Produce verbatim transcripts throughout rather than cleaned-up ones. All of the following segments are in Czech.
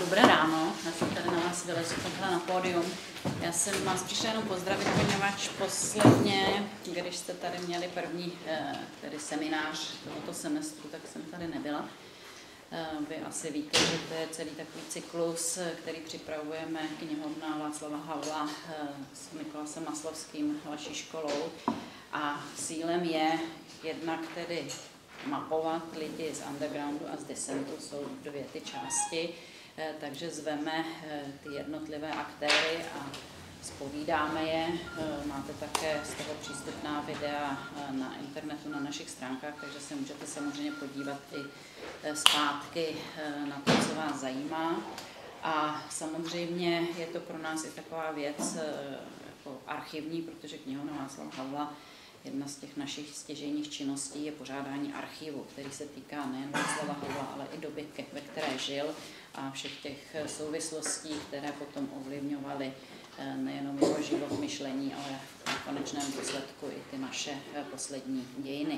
Dobré ráno, já jsem tady na vás vylezu takhle na pódium. Já jsem vás přišla jenom pozdravit, poněvadž posledně, když jste tady měli první tedy seminář tohoto semestru, tak jsem tady nebyla. Vy asi víte, že to je celý takový cyklus, který připravujeme knihovna Václava Havla s Mikolasem Maslovským, vaší školou. A cílem je jednak tedy mapovat lidi z undergroundu a z dissentu, jsou dvě ty části, takže zveme ty jednotlivé aktéry a zpovídáme je. Máte také z toho přístupná videa na internetu, na našich stránkách, takže se můžete samozřejmě podívat i zpátky na to, co vás zajímá. A samozřejmě je to pro nás i taková věc jako archivní, protože knihovna Václava Havla, jedna z těch našich stěžejních činností je pořádání archivu, který se týká nejen Václava Havla, ale i doby, ve které žil a všech těch souvislostí, které potom ovlivňovaly nejenom jeho život, myšlení, ale v konečném důsledku i ty naše poslední dějiny.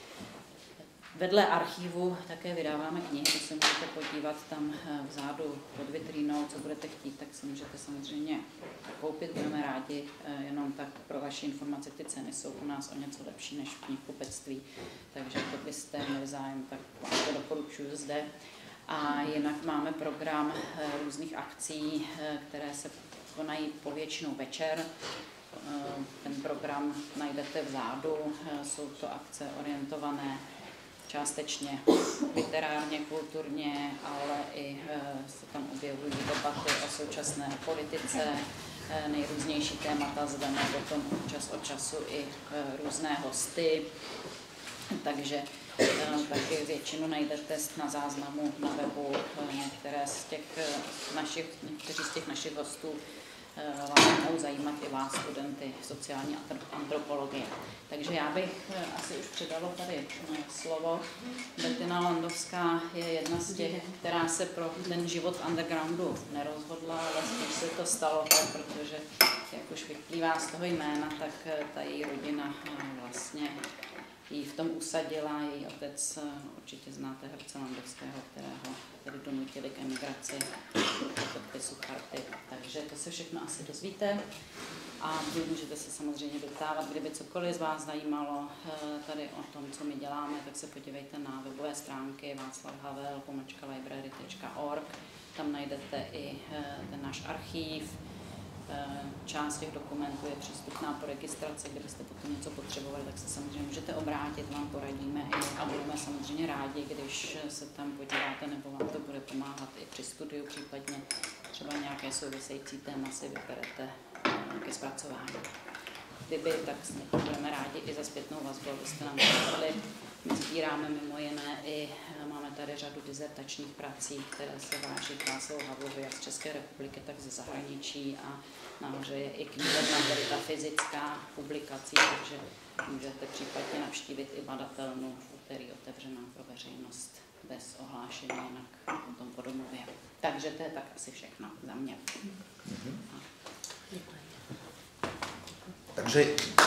Vedle archivu také vydáváme knihy, když se můžete podívat tam vzadu pod vitrínou, co budete chtít, tak si můžete samozřejmě koupit, budeme rádi, jenom tak pro vaši informaci, ty ceny jsou u nás o něco lepší než v knihkupectví, takže pokud byste měli zájem, tak vám to doporučuji zde. A jinak máme program různých akcí, které se konají povětšinou večer. Ten program najdete vzadu, jsou to akce orientované částečně literárně, kulturně, ale i se tam objevují debaty o současné politice, nejrůznější témata, zveme potom čas od času i různé hosty, takže taky většinu najdete na záznamu na webu. Některé z těch našich, někteří z těch našich hostů vám mohou zajímat i vás, studenty sociální antropologie. Takže já bych asi už předala tady slovo. Bettina Landovská je jedna z těch, která se pro ten život v undergroundu nerozhodla, ale spíš se to stalo tak, protože, jak už vyplývá z toho jména, tak ta její rodina vlastně ji v tom usadila. Její otec, určitě znáte herce Landovského, kterého tedy donutili k emigraci podpisu charty. Takže to se všechno asi dozvíte a vy můžete se samozřejmě doptávat, kdyby cokoliv z vás zajímalo tady o tom, co my děláme, tak se podívejte na webové stránky václav havel pomlčka library tečka org. Tam najdete i ten náš archív. Část těch dokumentů je přístupná po registraci, kdybyste potom něco potřebovali, tak se samozřejmě můžete obrátit, vám poradíme a budeme samozřejmě rádi, když se tam podíváte, nebo vám to bude pomáhat i při studiu, případně třeba nějaké související téma si vyberete ke zpracování. Kdyby, tak budeme rádi i za zpětnou vazbu, abyste nám napsali. My sbíráme mimo jiné i, máme tady řadu dizertačních prací, které se váží k Václavu Havlovi jak z České republiky, tak ze zahraničí a nahoře je i knihovna, tedy ta fyzická publikací, takže můžete případně navštívit i badatelnu v úterý otevřená pro veřejnost bez ohlášení, jinak potom po domluvě. Takže to je tak asi všechno za mě. A děkuji. Takže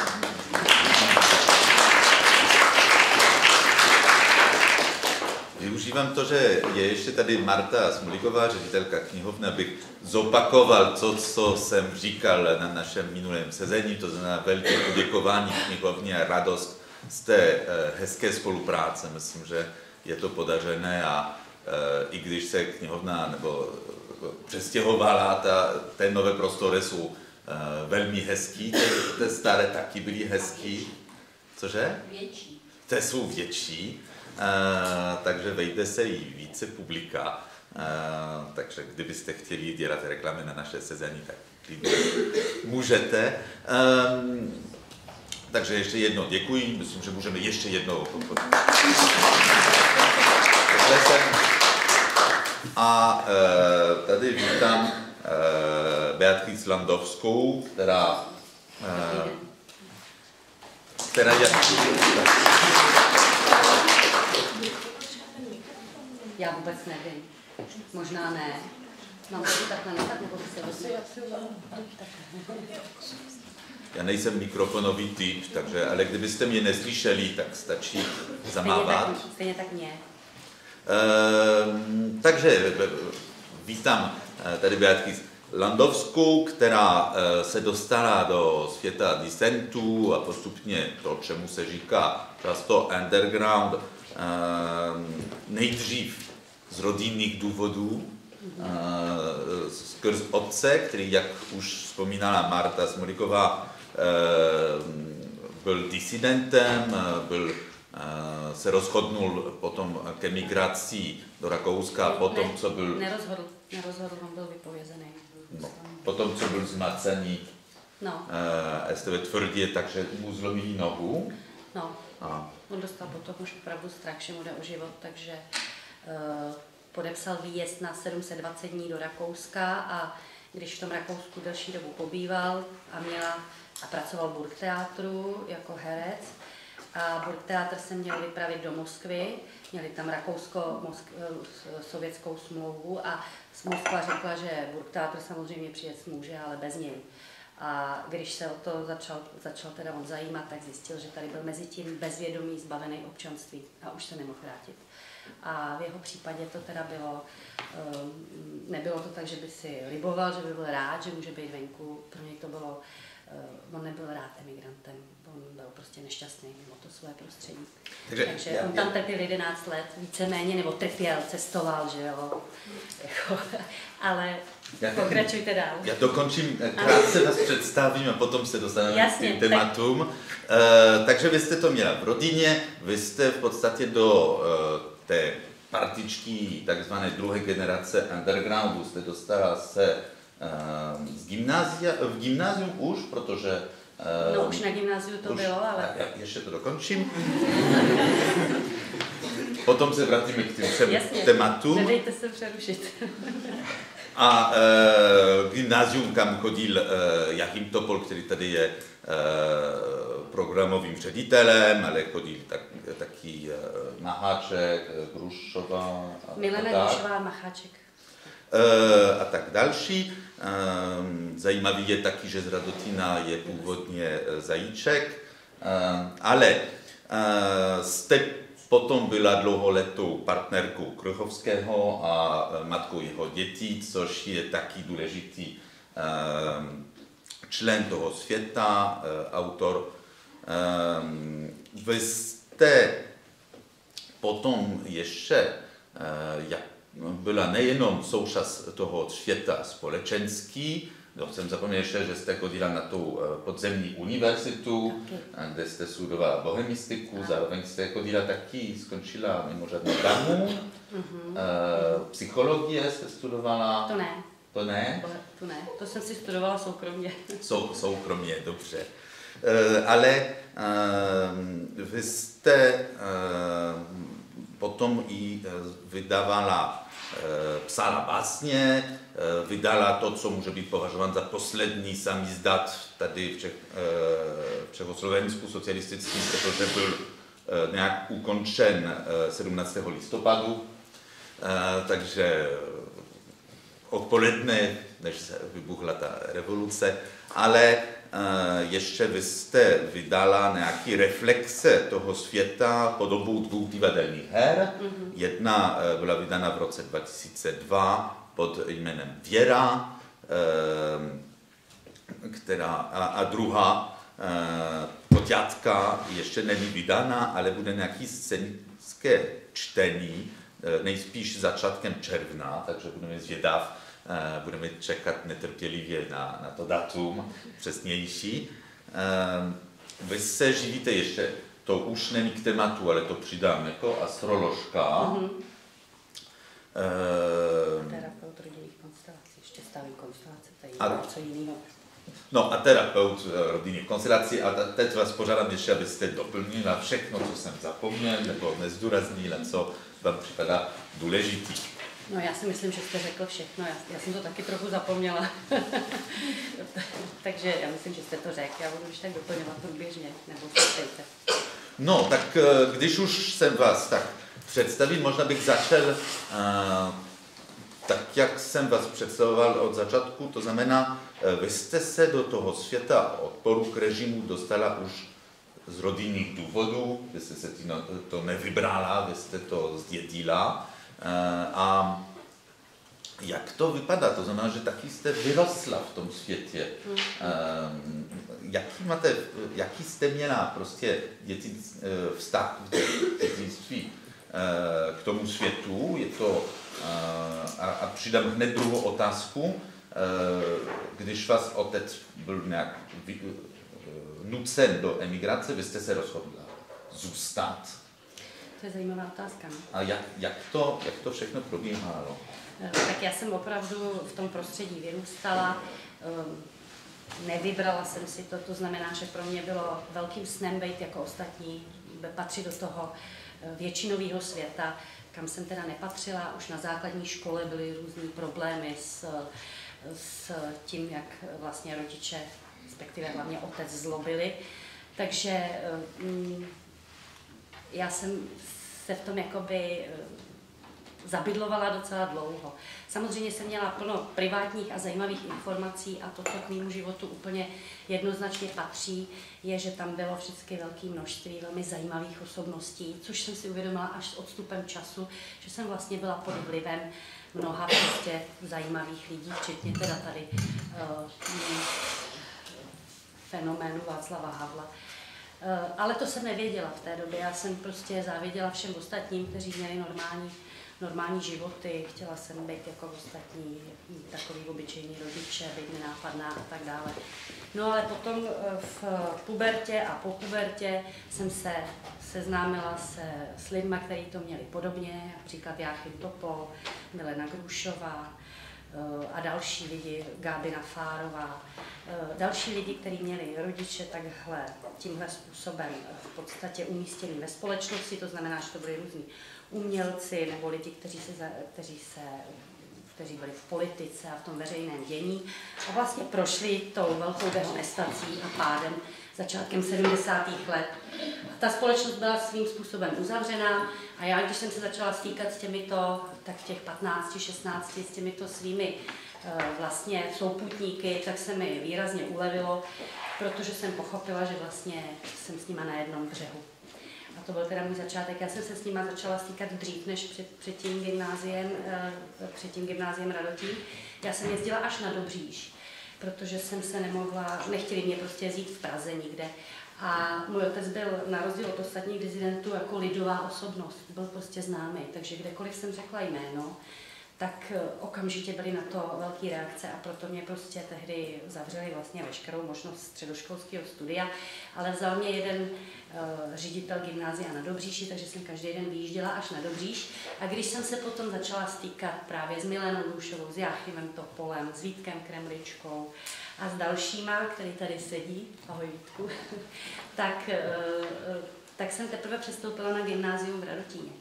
využívám to, že je ještě tady Marta Smolíková, ředitelka knihovny, abych zopakoval to, co jsem říkal na našem minulém sezení, to znamená velké poděkování knihovně a radost z té hezké spolupráce. Myslím, že je to podařené a i když se knihovna nebo přestěhovala, ta, ty nové prostory jsou velmi hezký, ty staré taky byly hezký. Cože? Větší. Ty jsou větší. Uh, takže vejde se i více publika, uh, takže kdybyste chtěli dělat reklamy na naše sezení, tak můžete. Um, takže ještě jednou děkuji, myslím, že můžeme ještě jednou. A uh, tady vítám uh, Beatrice Landovskou, která, uh, která je... Já vůbec nevím. Možná ne. Mám to takhle nechat, nebo byste Já nejsem mikrofonový typ, takže, ale kdybyste mě neslyšeli, tak stačí zamávat. Stejně tak, stejně tak mě. Ehm, takže vítám tady Beatrice Landowskou, která se dostala do světa disentu a postupně to, čemu se říká často underground, nejdřív z rodinných důvodů, skrz otce, který, jak už vzpomínala Marta Smolíková, byl disidentem, byl, se rozhodnul potom k emigraci do Rakouska, ne, potom, ne, co byl... Nerozhodl, nerozhodl, on byl vypovězený. No, potom, co byl zmacený no. S T V tvrdě, takže mu zlomí nohu. No, a. on dostal potom už opravdu strach, že mu jde o život, takže uh, podepsal výjezd na sedm set dvacet dní do Rakouska a když v tom Rakousku delší dobu pobýval a měla a pracoval v Burgtheatru jako herec a Burgtheatr se měl vypravit do Moskvy, měli tam rakousko-sovětskou smlouvu a Moskva řekla, že Burgtheatr samozřejmě přijet může, ale bez něj. A když se o to začal, začal teda on zajímat, tak zjistil, že tady byl mezi tím bezvědomý, zbavený občanství a už se nemohl vrátit. A v jeho případě to teda bylo, nebylo to tak, že by si liboval, že by byl rád, že může být venku, pro něj to bylo, on nebyl rád emigrantem, on byl prostě nešťastný mimo to své prostředí. Takže, Takže já, on tam já... trpěl jedenáct let, víceméně, nebo trpěl, cestoval, že jo, jako, ale já, pokračujte dál. Já dokončím, krátce vás představím a potom se dostaneme k těm tématům. Tak... Uh, takže vy jste to měla v rodině, vy jste v podstatě do uh, té partičky takzvané druhé generace undergroundu jste dostala se uh, z gymnázia, v gymnázium už, protože... Uh, no už na gymnáziu to už, bylo, ale... Já ještě to dokončím. Potom se vrátíme k těm třem tématům. Nedejte se přerušit. A e, gymnázium, kam chodil e, Jachim Topol, který tady je e, programovým ředitelem, ale chodil tak, taky e, Macháček, Grušová a Milena Grušová, Macháček. E, a tak další. E, zajímavý je taky, že z Radotína je původně Zajíček, e, ale e, jste potom byla dlouholetou partnerkou Krychovského a matkou jeho dětí, což je taky důležitý člen toho světa, autor. Vy jste potom ještě byla nejenom součást toho světa společenský, no, jsem zapomněl ještě, že jste chodila na tu podzemní univerzitu, kde jste studovala bohemistiku, zároveň jste chodila taky, skončila mimořádnou dramu, mm-hmm. e, psychologie jste studovala. To ne. To ne? To ne, to jsem si studovala soukromně. Sou, soukromně, dobře. E, ale e, vy jste e, potom i vydávala, e, psala básně, vydala to, co může být považován za poslední samizdat tady v, Čech, v Čechoslovensku socialistickým, protože byl nějak ukončen sedmnáctého listopadu, takže odpoledne, než se vybuchla ta revoluce, ale ještě vy jste vydala nějaké reflexe toho světa podobou dvou divadelních her. Mm-hmm. Jedna byla vydána v roce dva tisíce dva pod jménem Věra, která, a, a druhá, Koťátka, ještě není vydána, ale bude nějaký scénické čtení, nejspíš začátkem června, takže budeme zvědav, budeme čekat netrpělivě na, na to datum přesnější. Vy se živíte ještě, to už není k tématu, ale to přidám jako astroložka. Mm-hmm. Uh, terapeut rodinných konstelací, ještě stavím konstelace, to je a, něco jiného. No a terapeut rodinných konstelací, a teď vás požádám ještě, abyste doplnila všechno, co jsem zapomněl, nebo nezdůraznila, co vám připadá důležitý. No já si myslím, že jste řekl všechno, já, já jsem to taky trochu zapomněla. Takže já myslím, že jste to řekl, já budu už tak doplňovat průběžně, nebo ptejte. No, tak když už jsem vás tak představil, možná bych začal uh, tak, jak jsem vás představoval od začátku, to znamená, uh, vy jste se do toho světa odporu k režimu dostala už z rodinných důvodů, vy jste se to, to nevybrala, vy jste to zdědila uh, a jak to vypadá? To znamená, že taky jste vyrostla v tom světě. Mm. Um, jaký, máte, jaký jste měla prostě děti, vztah v dětství k tomu světu? Je to, a, a přidám hned druhou otázku. Když vás otec byl nějak nucen do emigrace, vy jste se rozhodla zůstat. To je zajímavá otázka. Ne? A jak, jak, to, jak to všechno probíhalo? Tak já jsem opravdu v tom prostředí vyrůstala, nevybrala jsem si to, to znamená, že pro mě bylo velkým snem být jako ostatní, patřit do toho většinového světa, kam jsem teda nepatřila. Už na základní škole byly různý problémy s, s tím, jak vlastně rodiče, respektive hlavně otec, zlobili. Takže mm, já jsem se v tom jakoby zabydlovala docela dlouho. Samozřejmě jsem měla plno privátních a zajímavých informací a to, co k mému životu úplně jednoznačně patří, je, že tam bylo vždycky velké množství velmi zajímavých osobností, což jsem si uvědomila až s odstupem času, že jsem vlastně byla pod vlivem mnoha prostě zajímavých lidí, včetně teda tady uh, fenoménu Václava Havla. Uh, ale to jsem nevěděla v té době, já jsem prostě záviděla všem ostatním, kteří měli normální normální životy, chtěla jsem být jako ostatní, takový obyčejný rodiče, být nenápadná a tak dále. No ale potom v pubertě a po pubertě jsem se seznámila se s lidmi, kteří to měli podobně, například Jáchym Topol, Milena Grušová a další lidi, Gábina Fárová, další lidi, kteří měli rodiče takhle, tímhle způsobem v podstatě umístěný ve společnosti, to znamená, že to byly různí umělci nebo lidi, kteří, se, kteří, se, kteří byli v politice a v tom veřejném dění a vlastně prošli tou velkou dehonestací a pádem začátkem sedmdesátých let. A ta společnost byla svým způsobem uzavřená a já, když jsem se začala stýkat s těmito, tak v těch patnácti, šestnácti, s těmito svými vlastně souputníky, tak se mi výrazně ulevilo, protože jsem pochopila, že vlastně jsem s nima na jednom břehu. A to byl teda můj začátek. Já jsem se s nima začala stýkat dřív, než před, před tím gymnáziem, před tím gymnáziem Radotín. Já jsem jezdila až na Dobříž, protože jsem se nemohla, nechtěli mě prostě jezdit v Praze nikde. A můj otec byl na rozdíl od ostatních dizidentů jako lidová osobnost, byl prostě známý, takže kdekoliv jsem řekla jméno, tak okamžitě byly na to velké reakce a proto mě prostě tehdy zavřeli vlastně veškerou možnost středoškolského studia, ale vzal mě jeden uh, ředitel gymnázia na Dobříši, takže jsem každý den vyjížděla až na Dobříš a když jsem se potom začala stýkat právě s Milenou Dušovou, s Jáchymem Topolem, s Vítkem Kremličkou a s dalšíma, který tady sedí, ahoj Vítku, tak, uh, tak jsem teprve přestoupila na gymnázium v Radotíně.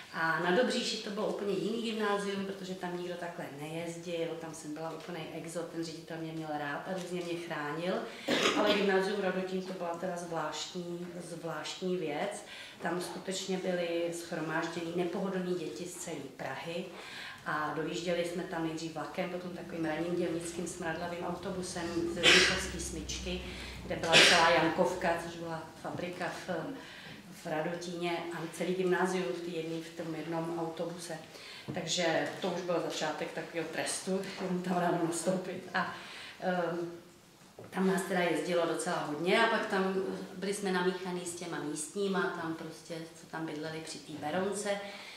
A na Dobříši to bylo úplně jiný gymnázium, protože tam nikdo takhle nejezdil, tam jsem byla úplný exot, ten ředitel mě měl rád a různě mě chránil, ale gymnázium Radotín to byla teda zvláštní, zvláštní věc. Tam skutečně byly shromážděny nepohodlné děti z celé Prahy a dojížděli jsme tam nejdřív vlakem, potom takovým ranním dělnickým smradlavým autobusem z Rybníkovské smyčky, kde byla celá Jankovka, což byla fabrika v v Radotíně a celý gymnázium v, tý jedný, v tom jednom autobuse. Takže to už byl začátek takového trestu, jenom tam ráno nastoupit. A um, tam nás teda jezdilo docela hodně a pak tam byli jsme namíchaný s těma místníma, tam prostě, co tam bydleli při té Berounce.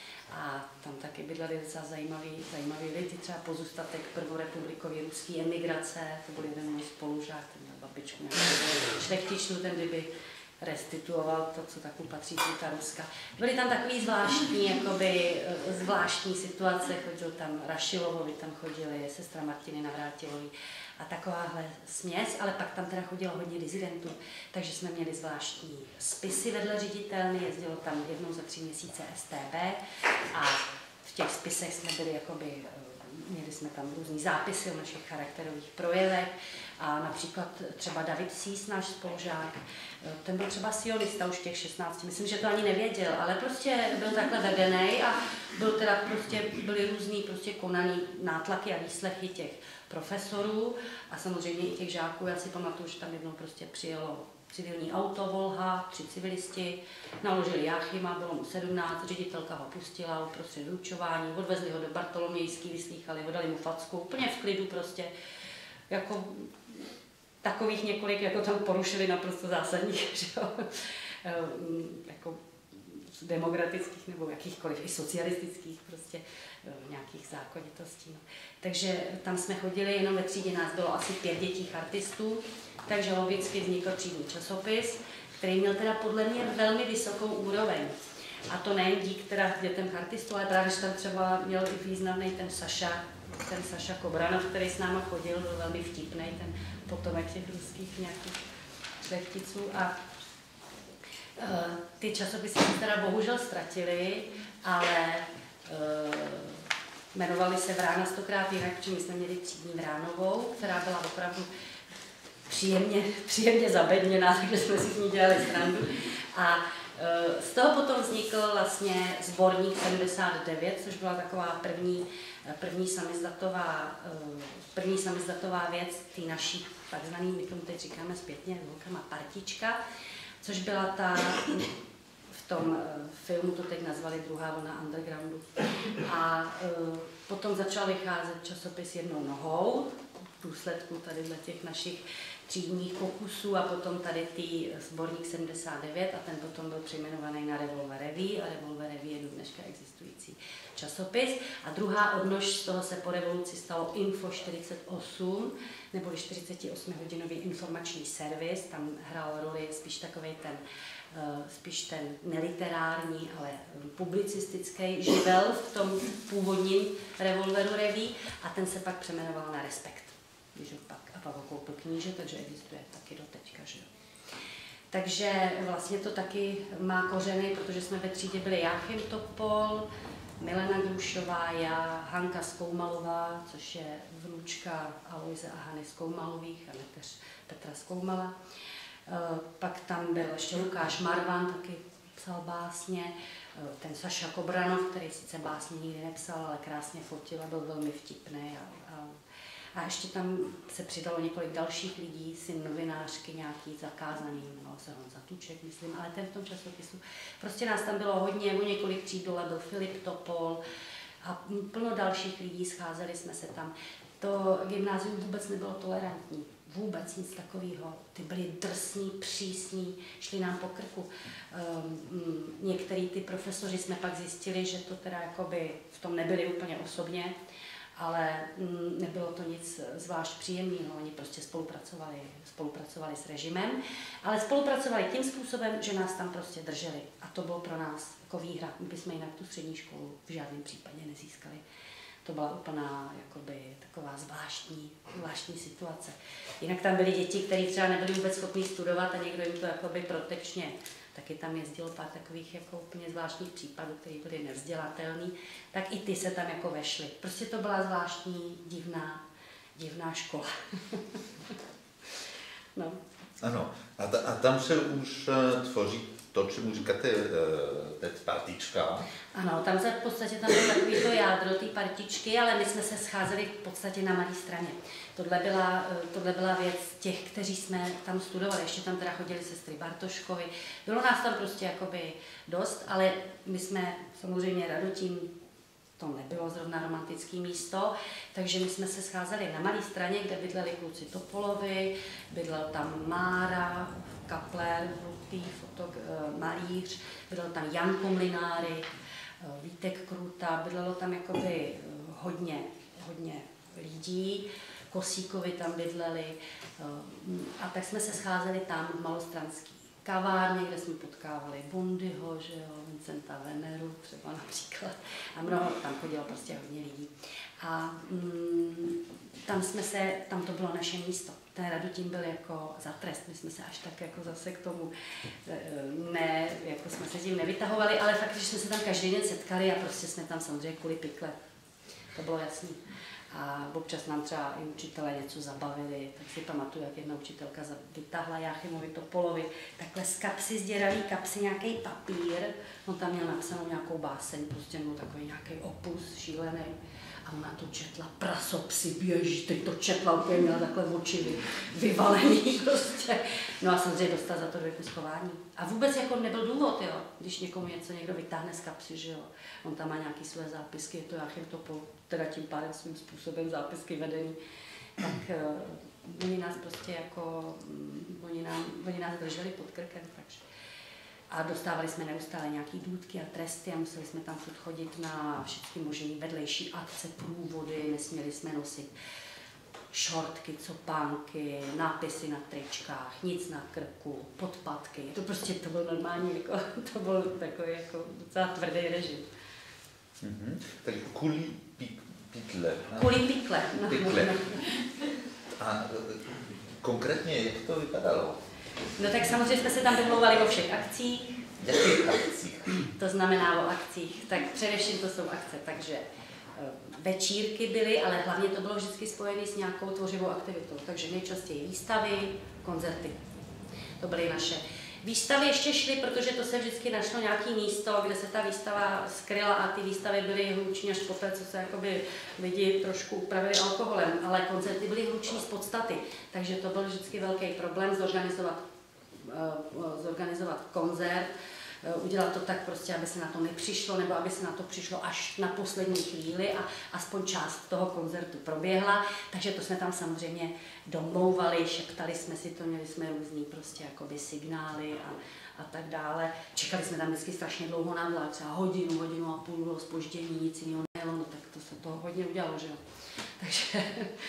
A tam taky bydleli docela zajímavý, zajímavý lidi, třeba pozůstatek prvorepublikový ruské emigrace, to byl jeden můj spolužák, ten měl babičku nějakou šlechtičnu, ten kdyby restituoval to, co taku patří ta Ruska. Byly tam takový zvláštní, jakoby, zvláštní situace, chodil tam Rašilovovi, tam chodili sestra Martiny Navrátilový a takováhle směs, ale pak tam teda chodilo hodně dizidentů, takže jsme měli zvláštní spisy vedle ředitelny, jezdilo tam jednou za tři měsíce S T B a v těch spisech jsme byli jakoby, měli jsme tam různý zápisy o našich charakterových projevech a například třeba David Sís, náš spolužák, ten byl třeba sionista už v těch šestnácti, myslím, že to ani nevěděl, ale prostě byl takhle vedený a byl teda prostě, byly různý prostě konaný nátlaky a výslechy těch profesorů a samozřejmě i těch žáků. Já si pamatuju, že tam jednou prostě přijelo civilní auto, Volha, tři civilisti, naložili Jáchyma, bylo mu sedmnáct, ředitelka ho pustila uprostřed vyučování, odvezli ho do Bartolomějský, vyslýchali ho, dali mu facku, úplně v klidu prostě, jako takových několik, jako tam porušili naprosto zásadních, že jo, jako demokratických nebo jakýchkoliv i socialistických prostě nějakých zákonitostí. No. Takže tam jsme chodili, jenom ve třídě nás bylo asi pět dětí chartistů, takže logicky vznikl třídní časopis, který měl teda podle mě velmi vysokou úroveň. A to nejen dík teda dětem chartistů, ale právě, že tam třeba měl i významný ten Saša, ten Saša Kobranov, který s náma chodil, byl velmi vtipný, ten potomek těch ruských nějakých šlechticů. A uh, ty časopisy se teda bohužel ztratily, ale uh, jmenovali se Vrána stokrát jinak, protože my jsme měli třídní Vránovou, která byla opravdu příjemně, příjemně zabedněná, takže jsme si s ní dělali srandu. A z toho potom vznikl vlastně sborník sedmdesát devět, což byla taková první, první samizdatová, první samizdatová věc, ty naší takzvaný, my tomu teď říkáme zpětně, velkama partička, což byla ta, v tom filmu to teď nazvali druhá vlna undergroundu. A potom začal vycházet časopis Jednou nohou, v důsledku tady těch našich třídních pokusů a potom tady tý sborník sedmdesát devět a ten potom byl přejmenovaný na Revolver Revue a Revolver Revue je do dneška existující časopis. A druhá odnož z toho se po revoluci stalo Info čtyřicet osm, neboli čtyřicetiosmihodinový informační servis, tam hrál roli spíš takovej ten, spíš ten neliterární, ale publicistický živel v tom původním Revolveru Revue a ten se pak přejmenoval na Respekt. Když ho pak a Pavel koupil kníže, takže existuje taky do teďka, že jo. Takže vlastně to taky má kořeny, protože jsme ve třídě byli Jáchym Topol, Milena Grušová, já, Hanka Skoumalová, což je vnučka Aloise a Hany Skoumalových a neteř Petra Skoumala. Pak tam byl ještě Lukáš Marvan, taky psal básně, ten Saša Kobranov, který sice básně nikdy nepsal, ale krásně fotil a byl velmi vtipný. A, a A ještě tam se přidalo několik dalších lidí, syn novinářky nějaký zakázaný, jmenoval se Honza Tuček, myslím, ale ten v tom časopisu. Prostě nás tam bylo hodně, o několik tříd dole byl Filip Topol a plno dalších lidí, scházeli jsme se tam. To gymnázium vůbec nebylo tolerantní, vůbec nic takového. Ty byli drsní, přísní, šli nám po krku. Um, některý ty profesoři jsme pak zjistili, že to teda jakoby v tom nebyli úplně osobně, ale nebylo to nic zvlášť příjemného, oni prostě spolupracovali, spolupracovali s režimem, ale spolupracovali tím způsobem, že nás tam prostě drželi. A to bylo pro nás jako výhra. My bychom jinak tu střední školu v žádném případě nezískali. To byla úplná jakoby, taková zvláštní, zvláštní situace. Jinak tam byly děti, které třeba nebyly vůbec schopní studovat a někdo jim to jakoby protečně. Taky tam jezdilo pár takových jako úplně zvláštních případů, které byly nevzdělatelný, tak i ty se tam jako vešly. Prostě to byla zvláštní, divná, divná škola. No. Ano, a, ta, a tam se už tvoří to, čemu říkáte teď partička. Ano, tam se v podstatě tam bylo takový to jádro, ty partičky, ale my jsme se scházeli v podstatě na malé straně. Tohle byla, tohle byla věc těch, kteří jsme tam studovali, ještě tam teda chodili sestry Bartoškovi. Bylo nás tam prostě jakoby dost, ale my jsme samozřejmě Radotín, to nebylo zrovna romantické místo, takže my jsme se scházeli na malé straně, kde bydleli kluci Topolovi, bydlel tam Mára, Kapler, Rutý, fotok, malíř, bydlel tam Jan Komlináry, Vítek Kruta, bydlelo tam jakoby hodně, hodně lidí, Kosíkovi tam bydleli a tak jsme se scházeli tam v malostranský kavárně, kde jsme potkávali Bundyho, že jo, Vincenta Veneru třeba například a mnoho, tam chodilo prostě hodně lidí. A mm, tam jsme se, tam to bylo naše místo. Ten Radotín byl jako za trest, my jsme se až tak jako zase k tomu ne, jako jsme se tím nevytahovali, ale fakt, že jsme se tam každý den setkali a prostě jsme tam samozřejmě kvůli pikle. To bylo jasný. A občas nám třeba i učitelé něco zabavili, tak si pamatuju, jak jedna učitelka vytáhla Jáchymovi Topolovi takhle z kapsy, z děravý kapsy nějaký papír, on tam měl napsanou nějakou báseň, prostě byl takový nějaký opus šílený. a ona to četla, prasopsy běží, teď to četla, úplně měla takhle oči vy, vyvalený prostě. No a samozřejmě dostala za to do věku schování. A vůbec jako nebyl důvod, jo, když někomu něco někdo vytáhne z kapsy, že jo. On tam má nějaký své zápisky, je to Joachim Topol, teda tím pádem svým způsobem zápisky vedený. Tak uh, oni nás prostě jako, um, oni, nám, oni nás drželi pod krkem, takže. A dostávali jsme neustále nějaký důtky a tresty a museli jsme tam furt chodit na všechny možné vedlejší akce, průvody, nesměli jsme nosit šortky, copánky, nápisy na tričkách, nic na krku, podpatky. To prostě to byl normální, jako, to byl takový jako docela tvrdý režim. Mm-hmm. Tak kulí pytle. Kulí pikle. No, pikle. A konkrétně, jak to vypadalo? No tak samozřejmě jsme se tam domlouvali o všech akcích. Jakých akcích? To znamená o akcích, tak především to jsou akce, takže večírky byly, ale hlavně to bylo vždycky spojené s nějakou tvořivou aktivitou, takže nejčastěji výstavy, koncerty. To byly naše. Výstavy ještě šly, protože to se vždycky našlo nějaké místo, kde se ta výstava skryla a ty výstavy byly hluční až poté, co se jakoby lidi trošku upravili alkoholem, ale koncerty byly hluční z podstaty, takže to byl vždycky velký problém zorganizovat, uh, zorganizovat koncert, uh, udělat to tak prostě, aby se na to nepřišlo, nebo aby se na to přišlo až na poslední chvíli a aspoň část toho koncertu proběhla, takže to jsme tam samozřejmě domlouvali, šeptali jsme si to, měli jsme různý prostě jakoby signály a, a tak dále. Čekali jsme tam vždycky strašně dlouho na vlak, třeba hodinu, hodinu a půl bylo zpoždění, nic jiného nejelo, no tak to se toho hodně udělalo, že jo. Takže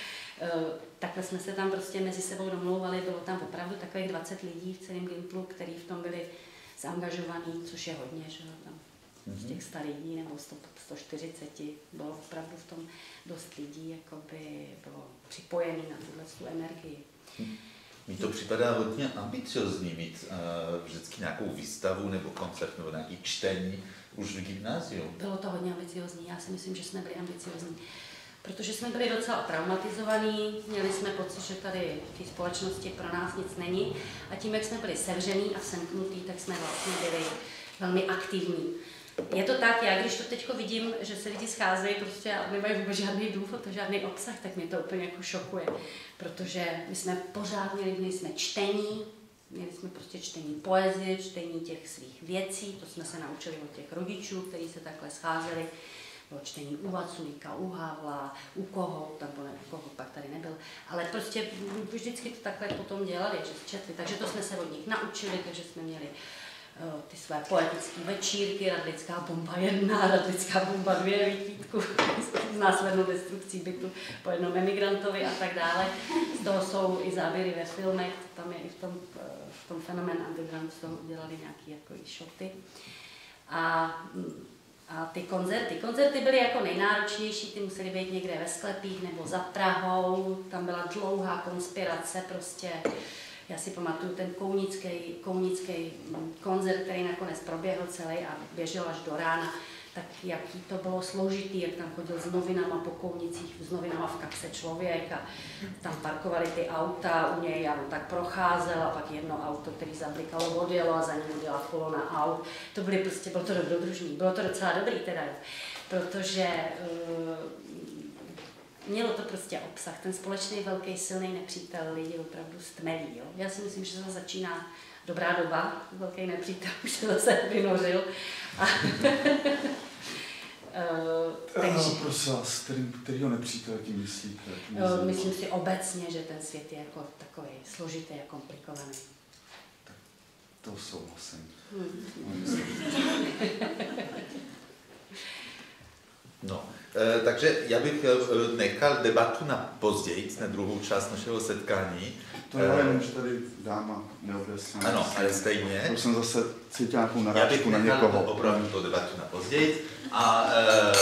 takhle jsme se tam prostě mezi sebou domlouvali, bylo tam opravdu takových dvacet lidí v celém Gimplu, kteří v tom byli zaangažovaní, což je hodně, že jo, tam z těch sta lidí nebo sto, sto čtyřicet bylo opravdu v tom dost lidí, jakoby bylo připojený na tuhle tu energii. Mně to připadá hodně ambiciozní mít uh, vždycky nějakou výstavu nebo koncert nebo nějaký čtení už v gymnáziu. Bylo to hodně ambiciozní, já si myslím, že jsme byli ambiciozní. Protože jsme byli docela traumatizovaní, měli jsme pocit, že tady v té společnosti pro nás nic není a tím, jak jsme byli sevření a semknutí, tak jsme vlastně byli velmi aktivní. Je to tak, já když to teď vidím, že se lidi scházejí prostě a nemají vůbec žádný důvod, žádný obsah, tak mě to úplně jako šokuje, protože my jsme pořád měli, měli jsme čtení, měli jsme prostě čtení poezie, čtení těch svých věcí, to jsme se naučili od těch rodičů, kteří se takhle scházeli. Bylo čtení u Vaculíka, u Havla, u koho, tam bylo u koho, pak tady nebyl, ale prostě vždycky to takhle potom dělali, že četli, takže to jsme se od nich naučili, takže jsme měli uh, ty své poetické večírky, Radlická bomba jedna, Radlická bomba dvě, výtvítku s následnou destrukcí bytu po jednom emigrantovi a tak dále. Z toho jsou i záběry ve filmech, tam je i v tom, v tom Fenomén Underground, z toho udělali nějaké jako i šoty. A A ty koncerty. Koncerty byly jako nejnáročnější, ty musely být někde ve sklepích nebo za Prahou, tam byla dlouhá konspirace prostě. Já si pamatuju ten kounický, kounický koncert, který nakonec proběhl celý a běžel až do rána, tak jaký to bylo složitý, jak tam chodil s novinama po Kounicích, s novinama v kapse člověk a tam parkovali ty auta u něj a on tak procházel a pak jedno auto, který zablikalo, odjelo a za ním odjela kolona aut. To byly prostě, bylo to dobrodružný, bylo to docela dobrý teda, protože uh, mělo to prostě obsah, ten společný velký silný nepřítel lidi opravdu stmelí. Jo? Já si myslím, že to začíná dobrá doba, velký nepřítel už se zase vynořil. A Uh, takže, uh, prosím vás, který, kterýho nepřítel tím myslíte? Uh, myslím si obecně, že ten svět je jako takový složitý a komplikovaný. Tak to souhlasím. Hmm. No, e, takže já bych e, nechal debatu na později, na druhou část našeho setkání. To já jenom, že tady dáma neobjasněla. Ano, ale stejně. To jsem zase cítil nějakou Já narážku na bych někoho. nechal opravdu to debatu na později. A, e,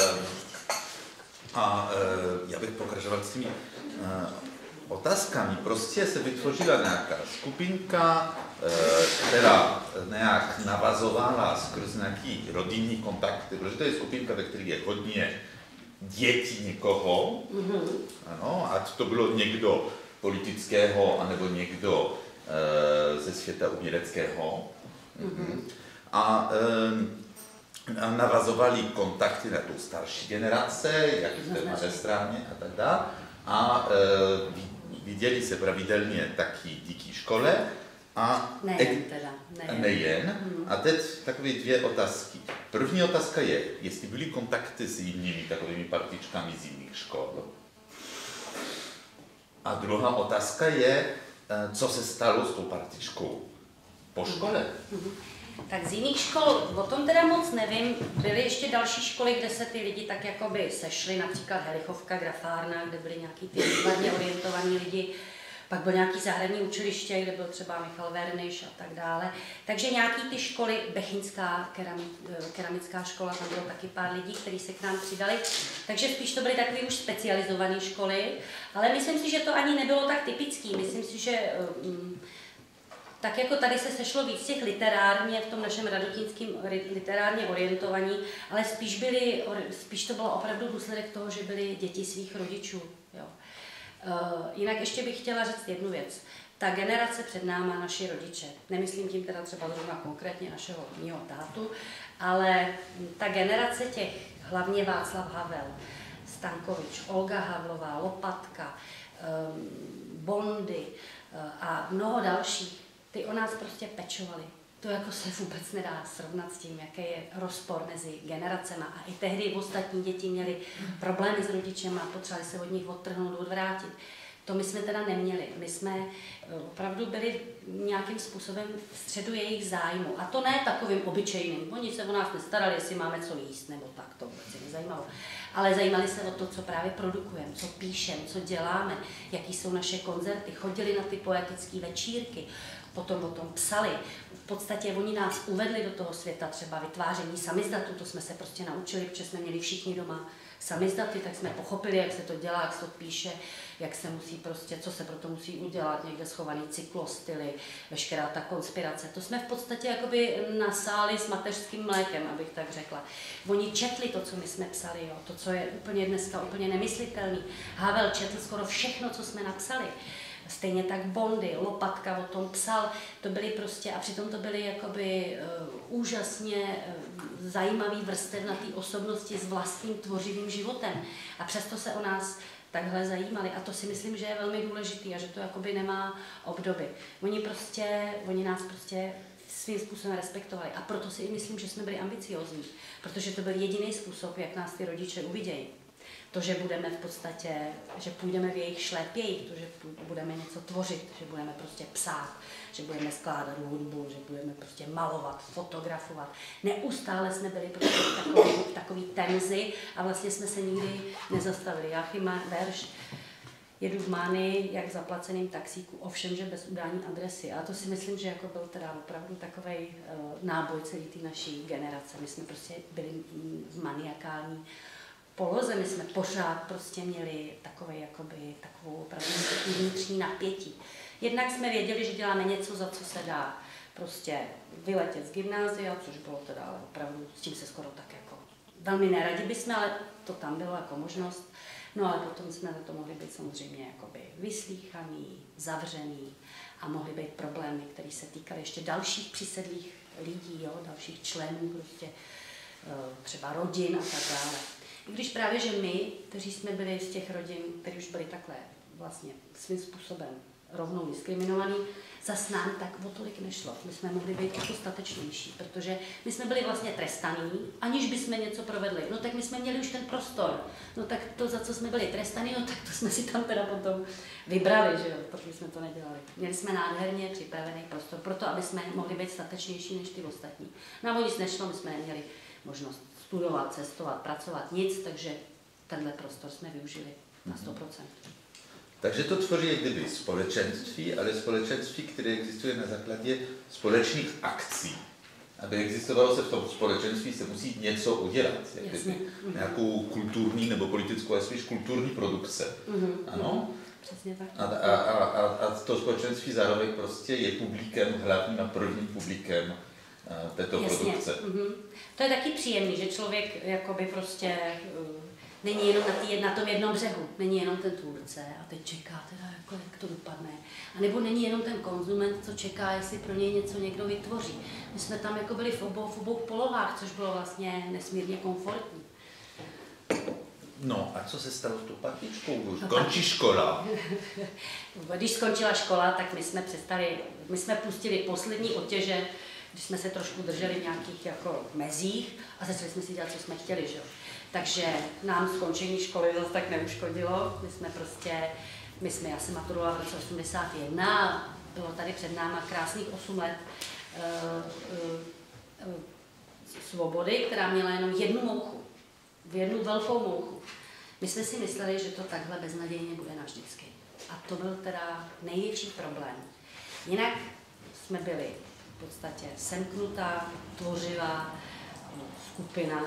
a e, já bych pokračoval s těmi e, otázkami. Prostě se vytvořila nějaká skupinka, e, která nějak navazovala skrz nějaký rodinný kontakty, protože to je skupinka, ve které je hodně dětí někoho, mm-hmm. ano, ať to bylo někdo politického, anebo někdo e, ze světa uměleckého. Mm-hmm. A e, navazovali kontakty na tu starší generace, jak v té Malé a tak dále. A e, viděli se pravidelně taky díky škole. A nejen teda. Nejen. nejen. Hmm. A teď takové dvě otázky. První otázka je, jestli byly kontakty s jinými takovými partičkami z jiných škol. A druhá otázka je, co se stalo s tou partičkou po škole. Hmm. Tak z jiných škol, o tom teda moc nevím, byly ještě další školy, kde se ty lidi tak jakoby sešli, například Helichovka, Grafárna, kde byli nějaký ty výtvarně orientovaní lidi, pak byl nějaký zahradní učiliště, kde byl třeba Michal Verniš a tak dále. Takže nějaký ty školy, Bechyňská keramická škola, tam bylo taky pár lidí, kteří se k nám přidali. Takže spíš to byly takové už specializované školy, ale myslím si, že to ani nebylo tak typický. Myslím si, že um, tak jako tady se sešlo víc těch literárně, v tom našem radotínském literárně orientovaní, ale spíš, byli, spíš to bylo opravdu důsledek toho, že byli děti svých rodičů. Jo. Uh, jinak ještě bych chtěla říct jednu věc. Ta generace před náma, naši rodiče, nemyslím tím teda třeba zrovna konkrétně našeho mýho tátu, ale ta generace těch, hlavně Václav Havel, Stankovič, Olga Havlová, Lopatka, um, Bondy uh, a mnoho dalších, ty o nás prostě pečovali. To jako se vůbec nedá srovnat s tím, jaký je rozpor mezi generacemi. A i tehdy ostatní děti měly problémy s rodičema, potřebovali se od nich odtrhnout, odvrátit. To my jsme teda neměli. My jsme opravdu byli nějakým způsobem v středu jejich zájmu. A to ne takovým obyčejným. Oni se o nás nestarali, jestli máme co jíst, nebo tak, to vůbec se nezajímalo. Ale zajímali se o to, co právě produkujeme, co píšeme, co děláme, jaký jsou naše koncerty. Chodili na ty poetické večírky, potom o tom psali. V podstatě oni nás uvedli do toho světa, třeba vytváření samizdatů, to jsme se prostě naučili, protože jsme měli všichni doma samizdaty, tak jsme pochopili, jak se to dělá, jak se to píše, jak se musí prostě, co se pro to musí udělat, někde schovaný cyklostyly, veškerá ta konspirace. To jsme v podstatě jakoby nasáli s mateřským mlékem, abych tak řekla. Oni četli to, co my jsme psali, jo, to, co je úplně dneska úplně nemyslitelný. Havel četl skoro všechno, co jsme napsali. Stejně tak Bondy, Lopatka o tom psal, to byly prostě, a přitom to byly jakoby uh, úžasně uh, zajímavý vrstevnatý osobnosti s vlastním tvořivým životem. A přesto se o nás takhle zajímali. A to si myslím, že je velmi důležitý a že to jakoby nemá obdoby. Oni prostě, oni nás prostě svým způsobem respektovali. A proto si i myslím, že jsme byli ambiciózní, protože to byl jediný způsob, jak nás ty rodiče uvidějí. To, že budeme v podstatě, že půjdeme v jejich šlépějích, to, že budeme něco tvořit, že budeme prostě psát, že budeme skládat hudbu, že budeme prostě malovat, fotografovat. Neustále jsme byli prostě v takový, v takový tenzi a vlastně jsme se nikdy nezastavili. Jáchyma verš, jedu v Mány, jak v zaplaceným taxíku, ovšem, že bez udání adresy. A to si myslím, že jako byl teda opravdu takovej uh, náboj celý té naší generace. My jsme prostě byli v maniakální poloze, my jsme pořád prostě měli takové, jakoby, takovou opravdu vnitřní napětí. Jednak jsme věděli, že děláme něco, za co se dá prostě vyletět z gymnázia, což bylo teda ale opravdu, s tím se skoro tak jako velmi neradi bychom, ale to tam bylo jako možnost. No ale potom jsme za to mohli být samozřejmě jakoby vyslýchaný, zavřený a mohly být problémy, které se týkaly ještě dalších přisedlých lidí, jo, dalších členů, prostě třeba rodin a tak dále. I když právě, že my, kteří jsme byli z těch rodin, kteří už byli takhle vlastně svým způsobem rovnou diskriminovaný, zas nám tak o tolik nešlo. My jsme mohli být jako statečnější, protože my jsme byli vlastně trestaní, aniž bychom něco provedli. No tak my jsme měli už ten prostor. No tak to, za co jsme byli trestaní, no tak to jsme si tam teda potom vybrali, že jo, protože jsme to nedělali. Měli jsme nádherně připravený prostor pro to, aby jsme mohli být statečnější než ty ostatní. No a o nic nešlo, my jsme neměli možnost studovat, cestovat, pracovat, nic, takže tenhle prostor jsme využili na sto procent. Takže to tvoří jak kdyby společenství, ale společenství, které existuje na základě společných akcí. Aby existovalo se v tom společenství, se musí něco udělat. Jak kdyby, mm-hmm. Nějakou kulturní nebo politickou, ale spíš kulturní produkce. Mm-hmm. Ano? Přesně tak. A, a, a, a to společenství zároveň prostě je publikem, hlavním a prvním publikem této Jasně. produkce. Mm-hmm. To je taky příjemný, že člověk jakoby prostě není jenom na, tý, na tom jednom břehu, není jenom ten tvůrce a teď čeká teda, jako, jak to dopadne. A nebo není jenom ten konzument, co čeká, jestli pro něj něco někdo vytvoří. My jsme tam jako byli v obou, v obou polohách, což bylo vlastně nesmírně komfortní. No a co se stalo s tou partičkou? Už No, končí škola. Když skončila škola, tak my jsme přestali, my jsme pustili poslední otěže, když jsme se trošku drželi v nějakých jako mezích a začali jsme si dělat, co jsme chtěli, že jo. Takže nám skončení školy zase tak neuškodilo. My jsme prostě, my jsme, já jsem maturovala v roce osmdesát jedna a bylo tady před náma krásných osm let uh, uh, uh, svobody, která měla jenom jednu mouchu, v jednu velkou mouchu. My jsme si mysleli, že to takhle beznadějně bude navždycky. A to byl teda největší problém. Jinak jsme byli v podstatě semknutá, tvořivá skupina.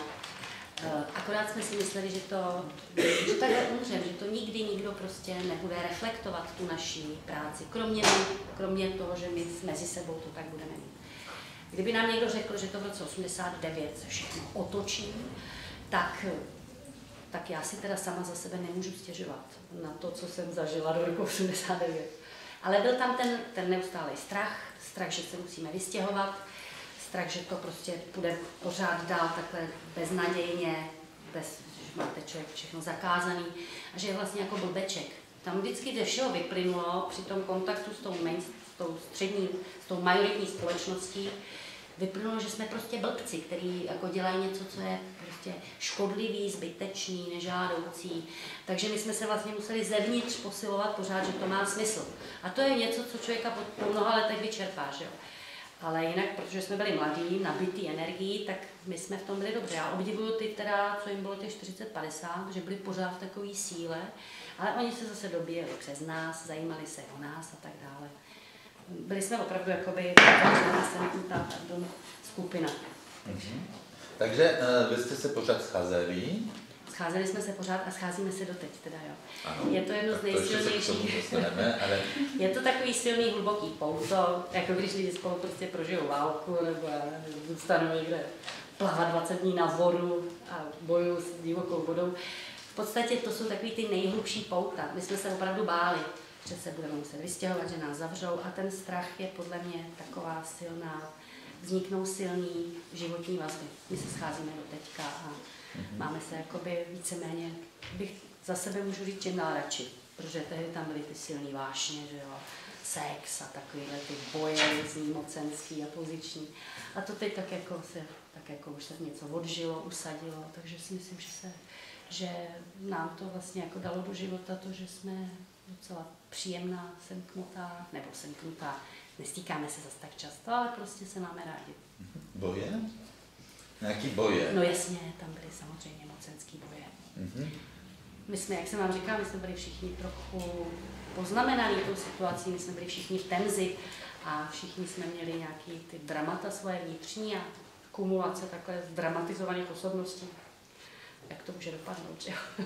Akorát jsme si mysleli, že to, že takhle umřem, že to nikdy nikdo prostě nebude reflektovat tu naší práci, kromě, kromě toho, že my mezi sebou to tak budeme mít. Kdyby nám někdo řekl, že to v roce osmdesát devět se všechno otočí, tak, tak já si teda sama za sebe nemůžu stěžovat na to, co jsem zažila do roku osmdesát devět. Ale byl tam ten, ten neustálý strach, strach, že se musíme vystěhovat, strach, že to prostě půjde pořád dál takhle beznadějně, bez, že máte člověk všechno zakázaný a že je vlastně jako blbeček. Tam vždycky ze všeho vyplynulo při tom kontaktu s tou, main, s tou střední, s tou majoritní společností, vyplynulo, že jsme prostě blbci, který jako dělají něco, co je prostě škodlivý, zbytečný, nežádoucí. Takže my jsme se vlastně museli zevnitř posilovat pořád, že to má smysl. A to je něco, co člověka po mnoha letech vyčerpá, že jo. Ale jinak, protože jsme byli mladí, nabitý energií, tak my jsme v tom byli dobře. Já obdivuju ty, teda, co jim bylo těch čtyřicet padesát, že byli pořád v takové síle, ale oni se zase dobíjeli přes nás, zajímali se o nás a tak dále. Byli jsme opravdu jakoby ta skupina. Mm-hmm. Takže uh, vy jste se pořád scházeli? Scházeli jsme se pořád a scházíme se doteď, teda jo. Ano, je to jedno z nejsilnějších. Ale... Je to takový silný, hluboký pouto, jako když lidi spolu prostě prožijou válku, nebo zůstanou někde plavat dvacet dní na vodu a bojují s divokou vodou. V podstatě to jsou takový ty nejhlubší pouta. My jsme se opravdu báli, že se budeme muset vystěhovat, že nás zavřou a ten strach je podle mě taková silná, vzniknou silný životní vazby. My se scházíme do teďka a mm-hmm. máme se jakoby víceméně, bych za sebe můžu říct, čím dál radši, protože tehdy tam byly ty silný vášně, že jo, sex a takovýhle ty boje různý, mocenský a poziční. A to teď tak jako se, tak jako už se něco odžilo, usadilo, takže si myslím, že se, že nám to vlastně jako dalo do života to, že jsme docela příjemná, semknutá, nebo semknutá, nestýkáme se zase tak často, ale prostě se máme rádi. Boje? Nějaký boje? No jasně, tam byly samozřejmě mocenský boje. Mm-hmm. My jsme, jak jsem vám říkala, my jsme byli všichni trochu poznamenaný tou situací, my jsme byli všichni v tenzi a všichni jsme měli nějaký ty dramata svoje vnitřní a kumulace takhle zdramatizovaných osobností. Jak to může dopadnout, že jo?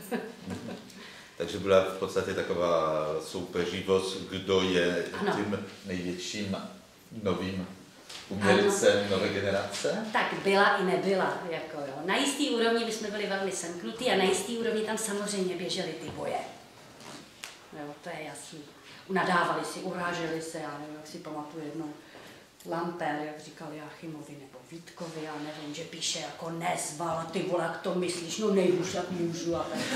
Takže byla v podstatě taková soupeřivost, kdo je ano. tím největším novým umělcem ano. nové generace? Tak byla i nebyla. Jako jo. Na jistý úrovni my jsme byli velmi semknutí a na jistý úrovni tam samozřejmě běžely ty boje. Jo, to je jasný. Nadávali si, uráželi se, já nevím, jak si pamatuju jednou Lamper, jak říkal Jáchymovi nebo Vítkovi, já nevím, že píše jako nezval, ty vole, jak to myslíš, no nejhůř, jak můžu a tak.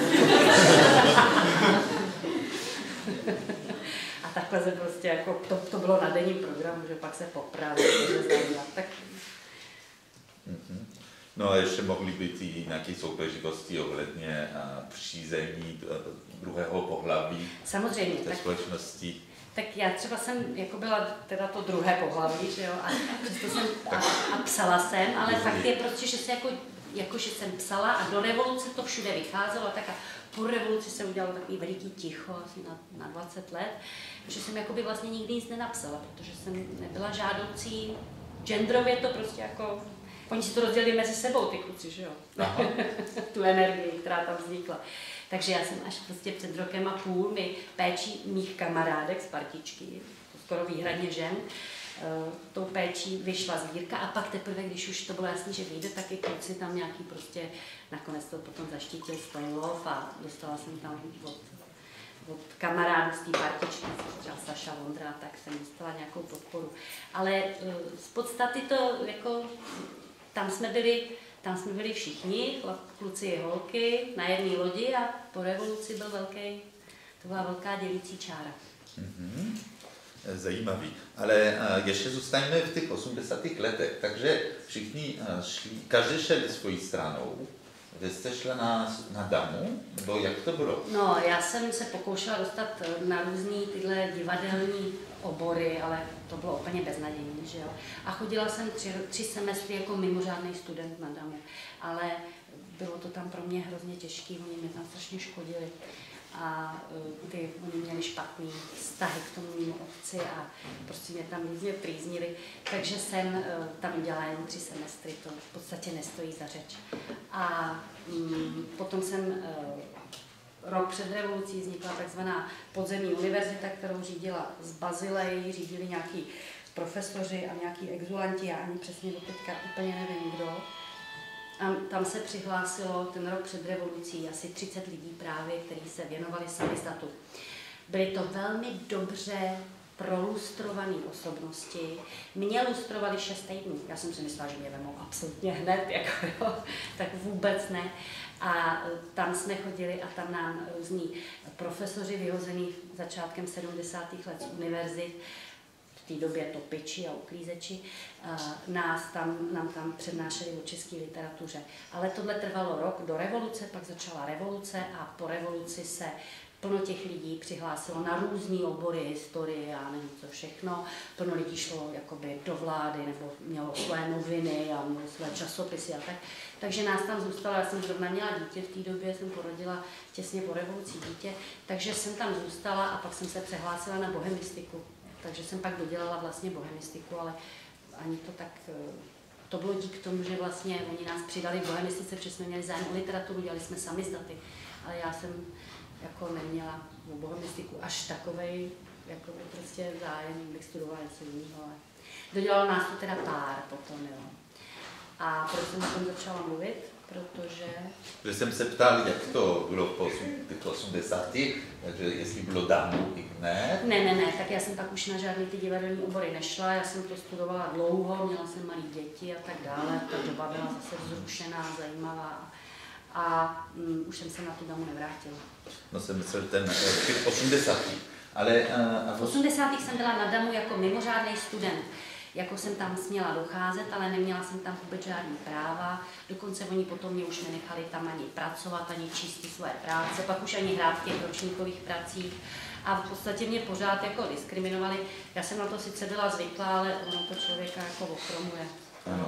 A takhle se prostě jako, to, to bylo na denním programu, že pak se popravil, tak. Mm-hmm. No a ještě mohly být i nějaké soupeřivosti ohledně přízemí druhého pohlaví samozřejmě, té tak, společnosti. Tak já třeba jsem jako byla teda to druhé pohlaví, že jo, a přesto jsem a, a psala jsem, ale fakt je prostě, že se jako, jako, že jsem psala a do revoluce to všude vycházelo a tak a po revoluci se udělalo takový veliký ticho, asi na, na dvacet let, že jsem jakoby vlastně nikdy nic nenapsala, protože jsem nebyla žádoucí, genderově to prostě jako, oni si to rozdělili mezi sebou, ty kluci, že jo, tu energii, která tam vznikla. Takže já jsem až prostě před rokem a půl mi péčí mých kamarádek z partičky, skoro výhradně žen, tou péčí vyšla sbírka a pak teprve, když už to bylo jasné, že vyjde, tak i kluci tam nějaký prostě, nakonec to potom zaštítil Stojlov a dostala jsem tam od, od kamarádů z té partičky, třeba Saša Vondra, tak jsem dostala nějakou podporu. Ale z podstaty to jako, tam jsme byli, tam jsme byli všichni, kluci i holky, na jedné lodi a po revoluci byl velký, to byla velká dělící čára. Mm-hmm. Zajímavý. Ale uh, ještě zůstaňme v těch osmdesátých letech, takže všichni uh, šli, každý šel svojí stranou. Vy jste šla na, na damu, nebo jak to bylo? No, já jsem se pokoušela dostat na různý tyhle divadelní obory, ale to bylo úplně beznadějné, že jo. A chodila jsem tři, tři semestry jako mimořádný student na damu, ale bylo to tam pro mě hrozně těžké, oni mě tam strašně škodili. A ty, oni měli špatný vztahy k tomu mému otci a prostě mě tam různě prýznili. Takže jsem tam udělala jen tři semestry, to v podstatě nestojí za řeč. A mm, potom jsem rok před revolucí vznikla takzvaná podzemní univerzita, kterou řídila z Bazileji, řídili nějaký profesoři a nějaký exulanti, já ani přesně do teďka úplně nevím kdo. A tam se přihlásilo ten rok před revolucí asi třicet lidí právě, kteří se věnovali samizdatu. Byly to velmi dobře prolustrované osobnosti. Mě lustrovali šest týdnů. Já jsem si myslela, že mě vemou absolutně hned, jako jo, tak vůbec ne. A tam jsme chodili a tam nám různí profesoři vyhození začátkem sedmdesátých let z univerzit, v té době topiči a uklízeči, nás tam, nám tam přednášeli o české literatuře. Ale tohle trvalo rok do revoluce, pak začala revoluce a po revoluci se plno těch lidí přihlásilo na různé obory, historie a nevím co všechno. Plno lidí šlo jakoby do vlády nebo mělo své noviny a mělo své časopisy a tak. Takže nás tam zůstalo, já jsem zrovna měla dítě, v té době jsem porodila těsně po revoluci dítě, takže jsem tam zůstala a pak jsem se přehlásila na bohemistiku. Takže jsem pak dodělala vlastně bohemistiku, ale ani to tak, to bylo díky tomu, že vlastně oni nás přidali v bohemistice, protože jsme měli zájem o literaturu, dělali jsme samizdaty, ale já jsem jako neměla o bohemistiku až takovej, jako by prostě zájem, bych studovala něco jiného, ale dodělalo nás to teda pár potom, jo. A proč jsem o tom začala mluvit? Protože... Že jsem se ptal, jak to bylo po těch osmdesátých, takže jestli bylo dámu i ne? Ne, ne, ne, tak já jsem pak už na žádný ty divadelní obory nešla, já jsem to studovala dlouho, měla jsem malé děti a tak dále, ta doba byla zase vzrušená, zajímavá a um, už jsem se na tu damu nevrátila. No jsem myslel ten v těch osmdesátých, ale... Uh, v osmdesátých jsem byla na damu jako mimořádný student. Jako jsem tam směla docházet, ale neměla jsem tam vůbec žádný práva. Dokonce oni potom mě už nenechali tam ani pracovat, ani číst své práce, pak už ani hrát v těch ročníkových pracích. A v podstatě mě pořád jako diskriminovali. Já jsem na to sice byla zvyklá, ale ono to člověka jako ochromuje. Ano.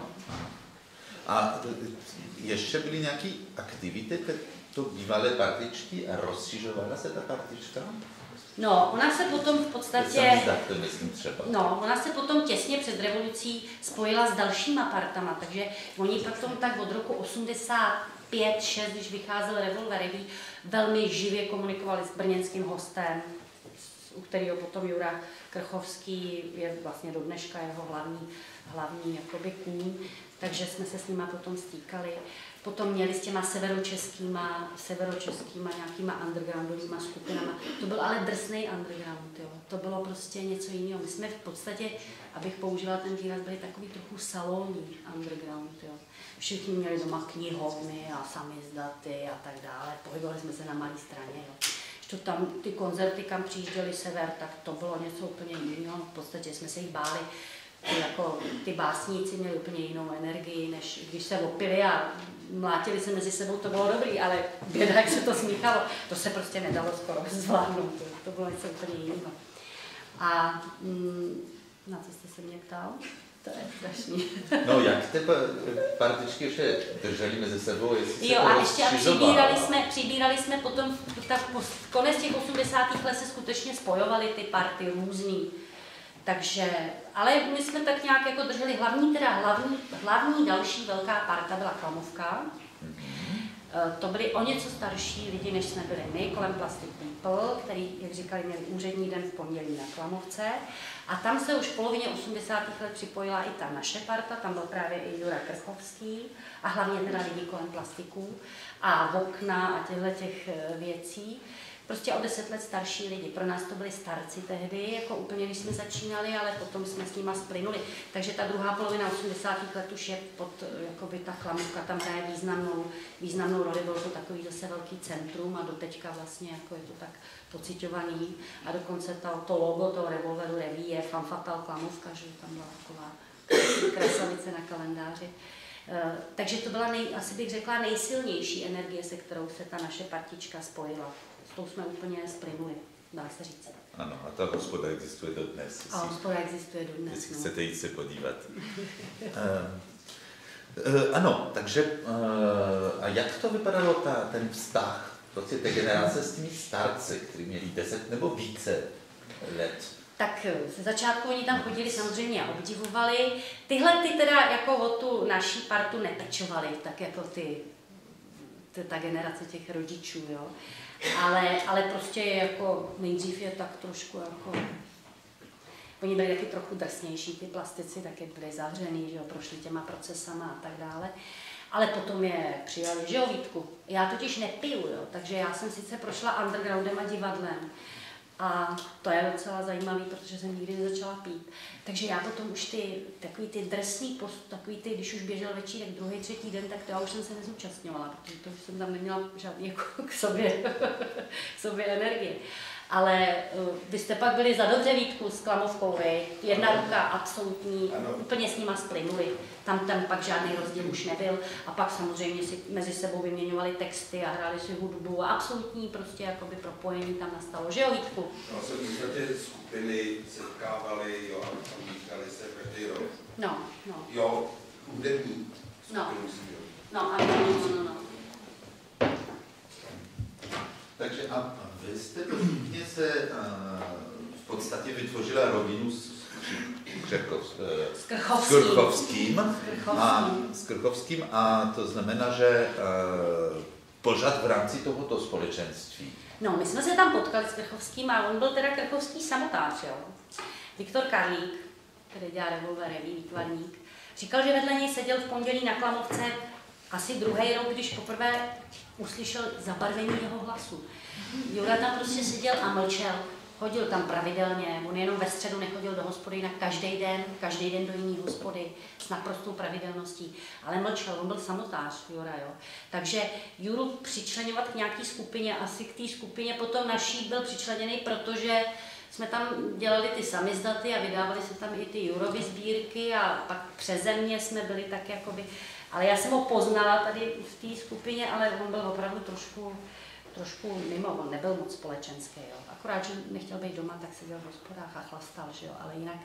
A ještě byly nějaké aktivity to bývalé partičky a rozšiřovala se ta partička? No, ona se potom v podstatě, to myslím třeba. no, ona se potom těsně před revolucí spojila s dalšíma partama, takže oni potom tak od roku osmdesát pět šest, když vycházel Revolver Revue, velmi živě komunikovali s brněnským hostem, u kterého potom Jura Krchovský je vlastně do dneška jeho hlavní, hlavní jakoby kůň, takže jsme se s nima potom stýkali. Potom měli s těma severočeskýma, severočeskýma nějakýma undergroundovýma skupinama. To byl ale drsný underground, jo. To bylo prostě něco jiného. My jsme v podstatě, abych použila ten výraz, byli takový trochu salonní underground, jo. Všichni měli doma knihovny a samizdaty a tak dále. Pohybovali jsme se na malé straně, jo. To tam ty koncerty, kam přijížděli sever, tak to bylo něco úplně jiného. V podstatě jsme se jich báli. Ty, jako, ty básníci měli úplně jinou energii, než když se opili a mlátili se mezi sebou, to bylo dobrý, ale běda, jak se to smíchalo, to se prostě nedalo skoro zvládnout, to, to bylo něco úplně jiného. A mm, na co jste se mě ptal? To je strašný. No jak ty partičky ještě drželi mezi sebou? Jo, a ještě a přibírali jsme, přibírali jsme potom, tak konec těch osmdesátých let se skutečně spojovaly ty party různý. Takže, ale my jsme tak nějak jako drželi hlavní, teda hlavní, hlavní další velká parta byla Klamovka. To byli o něco starší lidi, než jsme byli my, kolem Plastic People, který, jak říkali, měli úřední den v pondělí na Klamovce. A tam se už v polovině osmdesátých let připojila i ta naše parta, tam byl právě i Jura Krchovský a hlavně teda lidi kolem plastiků a okna a těchto těch věcí. Prostě o deset let starší lidi. Pro nás to byli starci tehdy, jako úplně, když jsme začínali, ale potom jsme s nima splynuli. Takže ta druhá polovina osmdesátých let už je pod, jakoby ta Klamovka tam hraje významnou, významnou roli. Bylo to takový zase velký centrum a doteďka vlastně jako je to tak pociťovaný. A dokonce to, to logo toho revolveru Reví je Femme Fatale Klamovka, že tam byla taková krasavice na kalendáři. Uh, takže to byla, nej, asi bych řekla, nejsilnější energie, se kterou se ta naše partička spojila. S tou jsme úplně splynuli, dá se říct. Ano, a ta hospoda existuje dodnes. A hospoda existuje dodnes. Jestli no. chcete jít se podívat. uh, uh, ano, takže uh, a jak to vypadalo ta, ten vztah prostě té generace s těmi starci, kteří měli deset nebo více let? Tak ze začátku oni tam chodili samozřejmě a obdivovali. Tyhle ty teda jako o tu naší partu nepečovali, tak jako ty, ty ta generace těch rodičů, jo. Ale, ale prostě jako nejdřív je tak trošku jako... Oni byli taky trochu drsnější, ty plastici, taky byli zavřený, že jo, prošli těma procesama a tak dále. Ale potom je přijali, že jo, Vítku. Já totiž nepiju, jo, takže já jsem sice prošla undergroundem a divadlem. A to je docela zajímavé, protože jsem nikdy nezačala pít. Takže já potom už ty takový ty drsný post, takový ty, když už běžel večírek druhý, třetí den, tak to já už jsem se nezúčastňovala, protože to už jsem tam neměla žádný jako k sobě, k sobě energie. Ale uh, vy jste pak byli za dobře, Vítku, s Klamovkou, vy. Jedna ruka absolutní, ano. Úplně s nima splynuli. Tam, tam pak žádný rozdíl už nebyl. A pak samozřejmě si mezi sebou vyměňovali texty a hráli si hudbu. A absolutní prostě jakoby propojení tam nastalo. Že jo, Vítku? No, se v podstatě skupiny setkávali, jo, a míchali se každý rok. No, no. Jo, hudební No. skupiny, jo. No, ano, no, no, no. Takže a vy jste postupně se v podstatě vytvořila rodinu s Krchovským a, s Krchovským a to znamená, že pořád v rámci tohoto společenství. No, my jsme se tam potkali s Krchovským a on byl teda krchovský samotář, jo. Viktor Karlík, který dělá revolvery, výtvarník, říkal, že vedle něj seděl v pondělí na Klamovce asi druhý rok, když poprvé uslyšel zabarvení jeho hlasu. Jura tam prostě seděl a mlčel, chodil tam pravidelně, on jenom ve středu nechodil do hospody na každý den, každý den do jiné hospody s naprostou pravidelností, ale mlčel, on byl samotář, Jura, jo. Takže Juru přičleňovat k nějaký skupině, asi k té skupině potom naší byl přičleněný, protože jsme tam dělali ty samizdaty a vydávali se tam i ty Jurovy sbírky a pak přeze mě jsme byli tak jakoby, ale já jsem ho poznala tady v té skupině, ale on byl opravdu trošku, trošku mimo, on nebyl moc společenský, jo. Akorát, že nechtěl být doma, tak seděl v hospodách a chlastal, že jo, ale jinak...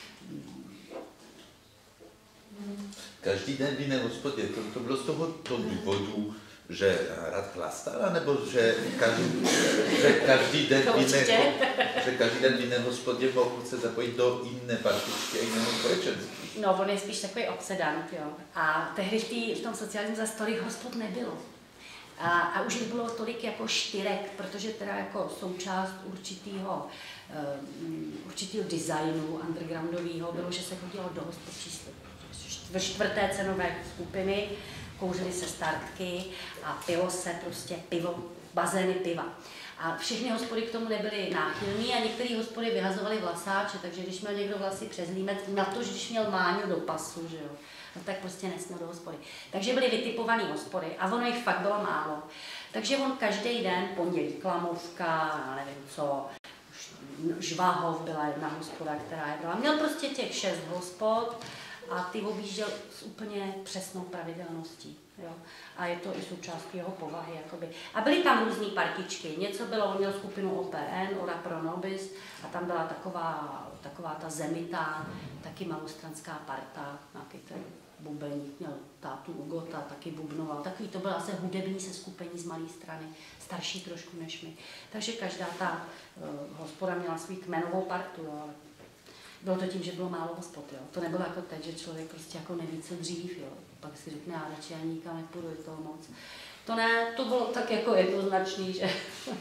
Každý den v jiné hospodě, to, to bylo z toho to důvodu, že rád chlastal, nebo že každý, že každý den v jiné, že každý den v jiné hospodě mohl se zapojit do jiné partičky a jiného společenství? No, on je spíš takový obsedant, jo. A tehdy v, tý, v tom socialismu za tolik hospod nebylo. A, a už nebylo tolik jako čtyřek, protože teda jako součást určitýho, um, určitýho designu undergroundového bylo, že se chodilo do hospod číslo ve čtvrté cenové skupiny, kouřily se startky a pilo se prostě pivo, bazény piva. A všechny hospody k tomu nebyly náchylný a některé hospody vyhazovaly vlasáče, takže když měl někdo vlasy přes límec, na to, že když měl Máňu do pasu, že jo, no tak prostě nesměl do hospody. Takže byly vytipované hospody a ono jich fakt bylo málo. Takže on každý den, pondělí Klamovka, nevím co, Žvahov byla jedna hospoda, která je byla. Měl prostě těch šest hospod a ty objížděl s úplně přesnou pravidelností. Jo. A je to i součástí jeho povahy. Jakoby. A byly tam různé partičky. Něco bylo, on měl skupinu O P N, Ora Pro Nobis, a tam byla taková, taková ta zemitá, taky malostranská parta, nějaký ten bubeník, měl tátu Ugota, taky bubnoval. Takový to bylo asi hudební seskupení z malé strany, starší trošku než my. Takže každá ta uh, hospoda měla svou kmenovou partu. Jo. Bylo to tím, že bylo málo hospod, jo. To nebylo jako teď, že člověk prostě jako neví, co dřív, jo. Pak si řekne, já radši ani nikam nepůjdu, je toho moc. To ne, to bylo tak jako jednoznačný, že...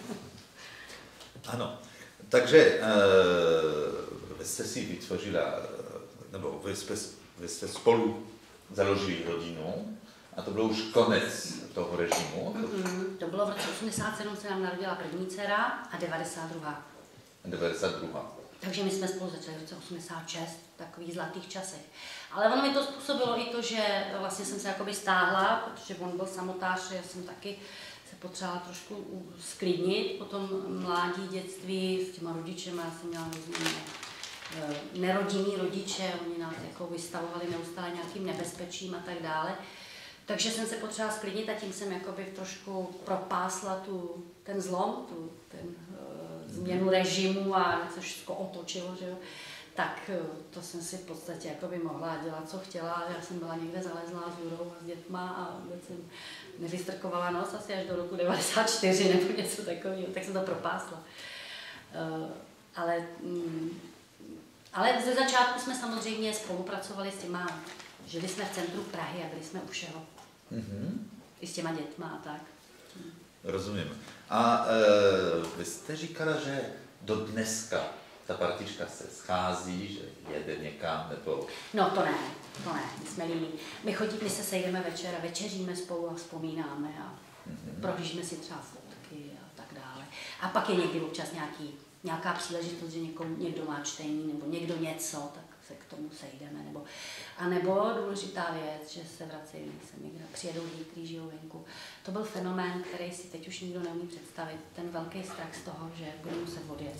Ano, takže uh, vy jste si vytvořila, nebo vy jste, vy jste spolu založili rodinu a to bylo už konec toho režimu. Mm-hmm. To bylo v roce osmdesát sedm se nám narodila první dcera a devadesát dva. devadesát dva. Takže my jsme spolu začali v roce osmdesát šest, v takových zlatých časech. Ale ono mi to způsobilo i to, že vlastně jsem se jakoby stáhla, protože on byl samotář, já jsem taky se potřebovala trošku sklidnit po tom mládí, dětství s těma rodičema. Já jsem měla různý nerodinný rodiče, oni nás jako vystavovali neustále nějakým nebezpečím a tak dále. Takže jsem se potřebovala sklidnit a tím jsem jakoby trošku propásla tu, ten zlom, tu, ten uh, změnu režimu a se všechno otočilo, že jo. Tak to jsem si v podstatě jakoby mohla dělat, co chtěla. Já jsem byla někde zalezlá s Jurou a s dětma a vůbec jsem nevystrkovala nos asi až do roku devadesát čtyři nebo něco takového, tak jsem to propásla. Uh, ale, mm, ale ze začátku jsme samozřejmě spolupracovali s těma, žili jsme v centru Prahy a byli jsme u všeho. Mm-hmm. I s těma dětma a tak. Rozumím. A e, vy jste říkala, že do dneska ta partička se schází, že jede někam, nebo... No to ne, to ne, my jsme líní. My chodí, my se sejdeme večer a večeříme spolu a vzpomínáme a mm-hmm. prohlížíme si třeba fotky a tak dále. A pak je někdy občas nějaký, nějaká příležitost, že někomu, někdo má čtení nebo někdo něco, tak se k tomu sejdeme. Nebo, a nebo důležitá věc, že se vracejí semigra, přijedou lidi, kteří žijou venku. To byl fenomén, který si teď už nikdo neumí představit. Ten velký strach z toho, že budu muset odjet.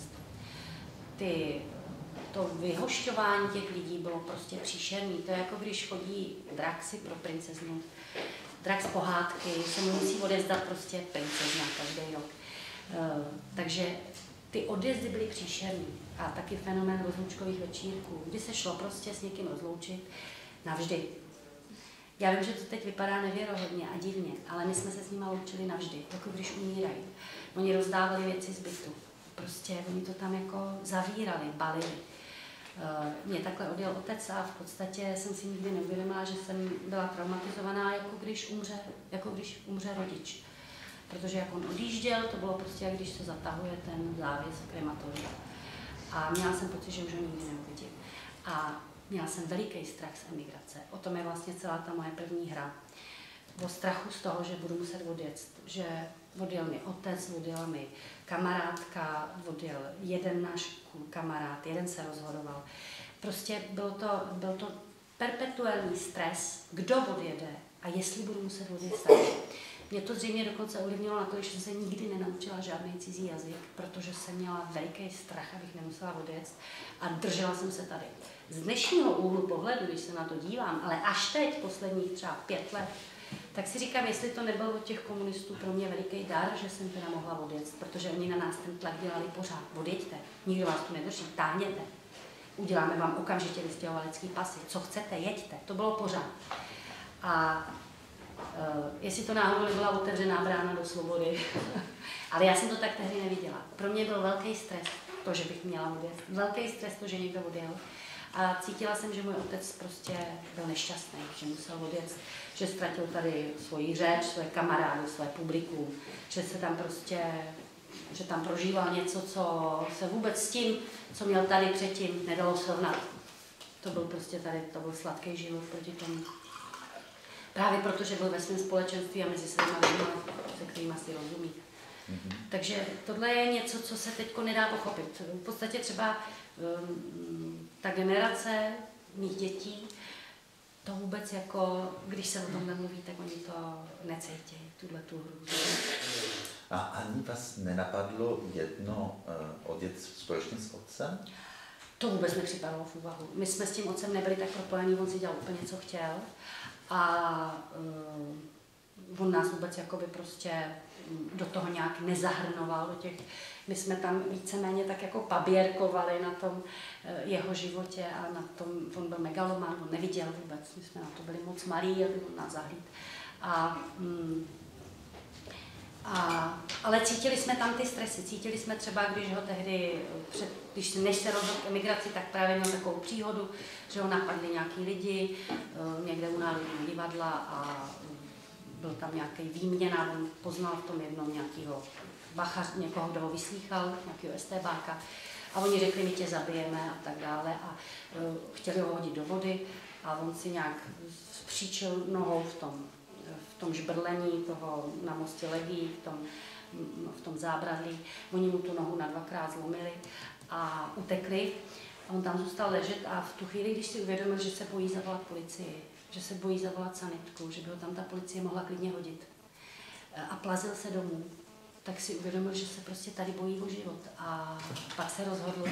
Ty, to vyhošťování těch lidí bylo prostě příšerný. To je jako když chodí drak si pro princeznu. Drak z pohádky, se mu musí odjezdat prostě princezna každý rok. Uh, takže ty odjezdy byly příšerný. A taky fenomén rozloučkových večírků, kdy se šlo prostě s někým rozloučit navždy. Já vím, že to teď vypadá nevěrohodně a divně, ale my jsme se s nimi loučili navždy, jako když umírají. Oni rozdávali věci z bytu. Prostě oni to tam jako zavírali, balili. Mě takhle odjel otec a v podstatě jsem si nikdy neuvědomila, že jsem byla traumatizovaná, jako když umře, jako když umře rodič. Protože jak on odjížděl, to bylo prostě, jak když se zatahuje ten závěs v krematorii. A měla jsem pocit, že už ho nikdy neuvidím. A měla jsem veliký strach z emigrace. O tom je vlastně celá ta moje první hra. O strachu z toho, že budu muset odjet. Že odjel mi otec, odjela mi kamarádka, odjel jeden náš kamarád, jeden se rozhodoval. Prostě byl to, byl to perpetuální stres, kdo odjede a jestli budu muset odjet sám. Mě to zřejmě dokonce ovlivnilo na to, že jsem se nikdy nenaučila žádný cizí jazyk, protože jsem měla veliký strach, abych nemusela odjet a držela jsem se tady. Z dnešního úhlu pohledu, když se na to dívám, ale až teď, posledních třeba pět let, tak si říkám, jestli to nebylo od těch komunistů pro mě veliký dar, že jsem teda mohla odjet, protože oni na nás ten tlak dělali pořád. Odjeďte, nikdo vás tu nedrží, táhněte. Uděláme vám okamžitě vystěhovalecký pasy, co chcete, jeďte, to bylo pořád. A Uh, jestli to náhodou nebyla otevřená brána do svobody, ale já jsem to tak tehdy neviděla. Pro mě byl velký stres to, že bych měla odjet. Velký stres to, že někdo odjel. A cítila jsem, že můj otec prostě byl nešťastný, že musel odjet, že ztratil tady svoji řeč, své kamarády, své publikum, že se tam prostě, že tam prožíval něco, co se vůbec s tím, co měl tady předtím, nedalo srovnat. To byl prostě tady, to byl sladký život proti tomu. Právě protože byl ve svém společenství a mezi svými lidmi, se kterými si rozumí. Mm-hmm. Takže tohle je něco, co se teď nedá pochopit. V podstatě třeba um, ta generace mých dětí, to vůbec jako, když se o tom nemluví, tak oni to necítí, tuhle tu hru. A ani vás nenapadlo jedno uh, odjet společně s otcem? To vůbec nepřipadalo v úvahu. My jsme s tím otcem nebyli tak propojení, on si dělal úplně, co chtěl. A uh, on nás vůbec jakoby prostě do toho nějak nezahrnoval. Do těch, my jsme tam víceméně tak jako paběrkovali na tom uh, jeho životě a na tom, on byl megaloman, on neviděl vůbec, my jsme na to byli moc malí, aby on nás zahlíd. A, um, a, ale cítili jsme tam ty stresy, cítili jsme třeba, když ho tehdy, před, když než se rozhodl k emigraci, tak právě měl takovou příhodu, že ho napadli nějaký lidi někde u Národního divadla a byl tam nějaký výměna, on poznal v tom jednom nějakého bachař, někoho, kdo ho vyslýchal, nějakého estébáka. A oni řekli, my tě zabijeme a tak dále. A uh, chtěli ho hodit do vody a on si nějak spříčil nohou v tom, v tom žbrlení toho na mostě Legí, v tom, v tom zábradlí. Oni mu tu nohu na dvakrát zlomili a utekli. A on tam zůstal ležet a v tu chvíli, když si uvědomil, že se bojí zavolat policii, že se bojí zavolat sanitku, že by ho tam ta policie mohla klidně hodit a plazil se domů, tak si uvědomil, že se prostě tady bojí o život. A pak se rozhodl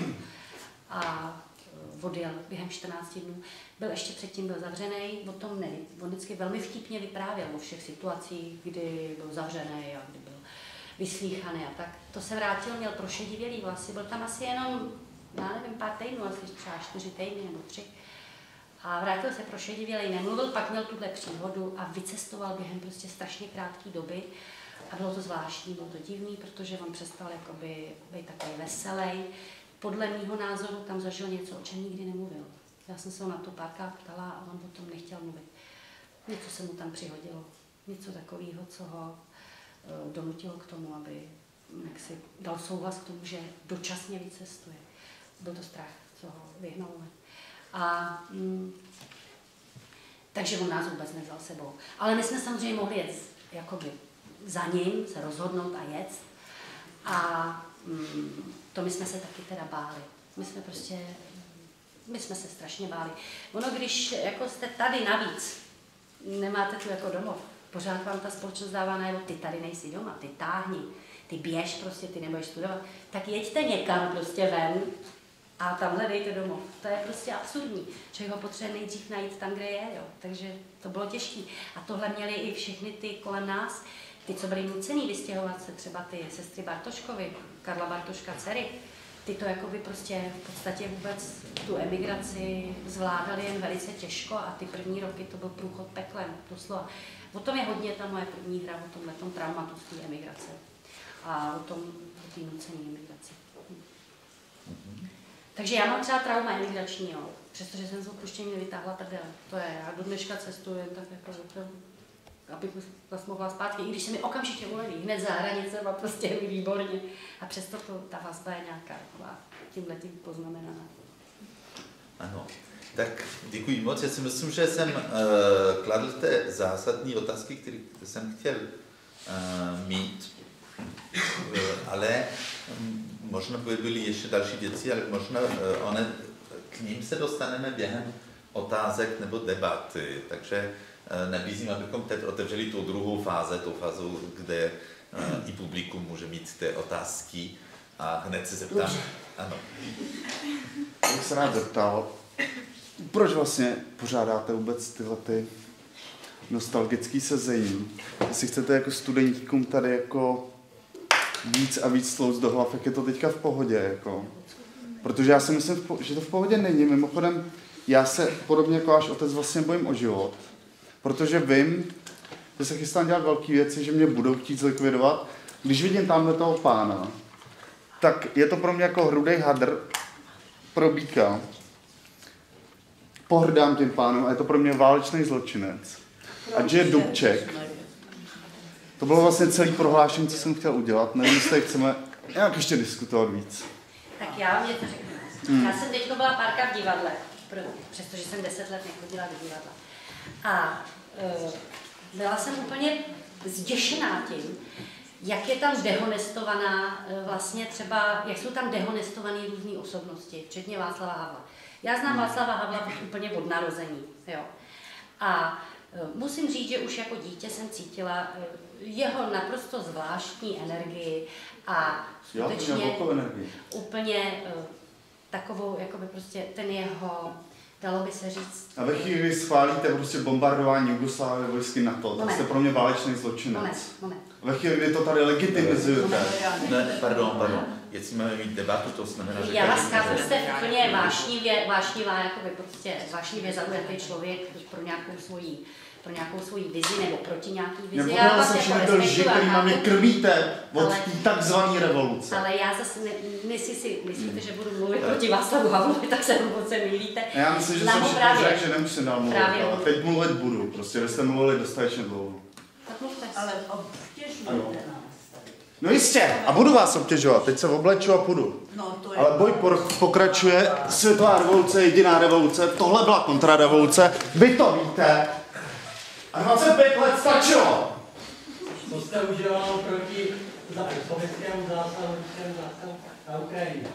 a odjel během čtrnácti dnů. Byl ještě předtím byl zavřený, o tom neví. On vždycky velmi vtipně vyprávěl o všech situacích, kdy byl zavřený a kdy byl vyslýchaný a tak. To se vrátil, měl prošedivělý vlasy, byl tam asi jenom, já nevím, pár týdnů, asi třeba čtyři týdny nebo tři. A vrátil se prošedivělej, nemluvil, pak měl tuhle příhodu a vycestoval během prostě strašně krátké doby. A bylo to zvláštní, bylo to divný, protože on přestal jakoby být takový veselý. Podle mýho názoru tam zažil něco, o čem nikdy nemluvil. Já jsem se ho na to párkrát ptala a on o tom nechtěl mluvit. Něco se mu tam přihodilo, něco takového, co ho uh, donutilo k tomu, aby si dal souhlas k tomu, že dočasně vycestuje. Byl to strach, co ho vyhnal. A mm, takže on nás vůbec nevzal sebou. Ale my jsme samozřejmě mohli jet jakoby za ním, se rozhodnout a jet. A mm, to my jsme se taky teda báli. My jsme prostě, my jsme se strašně báli. Ono, když jako jste tady navíc, nemáte tu jako domov, pořád vám ta společnost dává najevo, ty tady nejsi doma, ty táhni, ty běž prostě, ty nebudeš studovat, tak jeďte někam prostě ven a tam hledejte domov. To je prostě absurdní. Člověk ho potřebuje nejdřív najít tam, kde je, jo. Takže to bylo těžké. A tohle měli i všechny ty kolem nás, ty, co byli nucený vystěhovat se, třeba ty sestry Bartoškovy, Karla Bartoška dcery, ty to jakoby prostě v podstatě vůbec tu emigraci zvládali jen velice těžko a ty první roky to byl průchod peklem, doslova. O tom je hodně ta moje první hra, o tomhle tom traumatu z té emigrace a o tom, o té nucené emigraci. Hm. Takže já mám třeba trauma emigrační, jo. Přestože jsem z opuštění nevytáhla prdele. To je, já do dneška cestuji tak jako, abych zase mohla zpátky, i když se mi okamžitě uleví, hned za hranicem a prostě je mi výborně. A přesto to, ta vazba je nějaká taková tímhletím poznamenaná. Ano, tak děkuji moc. Já si myslím, že jsem uh, kladl té zásadní otázky, které jsem chtěl uh, mít, uh, ale um, možná by byly ještě další věci, ale možná uh, one, k ním se dostaneme během otázek nebo debaty. Takže uh, nabízím, abychom teď otevřeli tu druhou fázi, tu fázu, kde uh, i publikum může mít ty otázky a hned se zeptám. Ano. Já bych se rád zeptal, proč vlastně pořádáte vůbec tyhle ty nostalgické sezení? Jestli chcete jako studentům tady jako víc a víc slouct do hlav, jak je to teďka v pohodě, jako. Protože já si myslím, že to v pohodě není. Mimochodem, já se podobně jako váš otec vlastně bojím o život, protože vím, že se chystám dělat velké věci, že mě budou chtít zlikvidovat. Když vidím tamhle toho pána, tak je to pro mě jako hrudej hadr pro býka. Pohrdám tím pánem a je to pro mě válečný zločinec. Ať je Dubček. To bylo vlastně celý prohlášení, co jsem chtěl udělat. Nevím, jestli chceme nějak ještě diskutovat víc. Tak já vám něco řeknu. Hmm. Já jsem teďko byla párka v divadle, přestože jsem deset let nechodila do divadla. A uh, byla jsem úplně zděšená tím, jak je tam dehonestovaná vlastně třeba, jak jsou tam dehonestované různé osobnosti, včetně Václava Havla. Já znám Václava Havla úplně od narození, jo. A musím říct, že už jako dítě jsem cítila jeho naprosto zvláštní energii a skutečně úplně takovou, jakoby prostě ten jeho, dalo by se říct... A ve chvíli, kdy schválíte prostě bombardování Jugoslávie vojsky NATO, to jste pro mě válečný zločinec. Moment, moment. Ve chvíli, kdy to tady legitimizujete. Ne, pardon, pardon. Jestli máme mít debatu, to znamená, že... Já vás chápu, jste úplně vášnivě, vášnivá, jakoby prostě vášnivě zaujatý člověk pro nějakou svoji, pro nějakou svoji vizi nebo proti nějaký vizi. Já vás jako respektuju. Lži, kterýma mě krmíte od ale, takzvaný revoluce. Ale já zase, ne, jestli si myslíte, že budu mluvit proti Václavu Havlovi, tak se hluboce mýlíte. Já myslím, že jsem všichni řekl, že nemusím dál mluvit, ale teď mluvit budu. Prostě vy jste mluvili dostatečně dlouho. Tak mluvte. Ale obtěžujete nás tady. No jistě, a budu vás obtěžovat, teď se obleču a půjdu. No, to je Ale boj por- pokračuje, světová revoluce, jediná revoluce, tohle byla kontrarevoluce, vy to víte. A dvacet pět let stačilo. Co jste udělal proti za- sovětskému zásahu, ruskému zásahu na Ukrajině?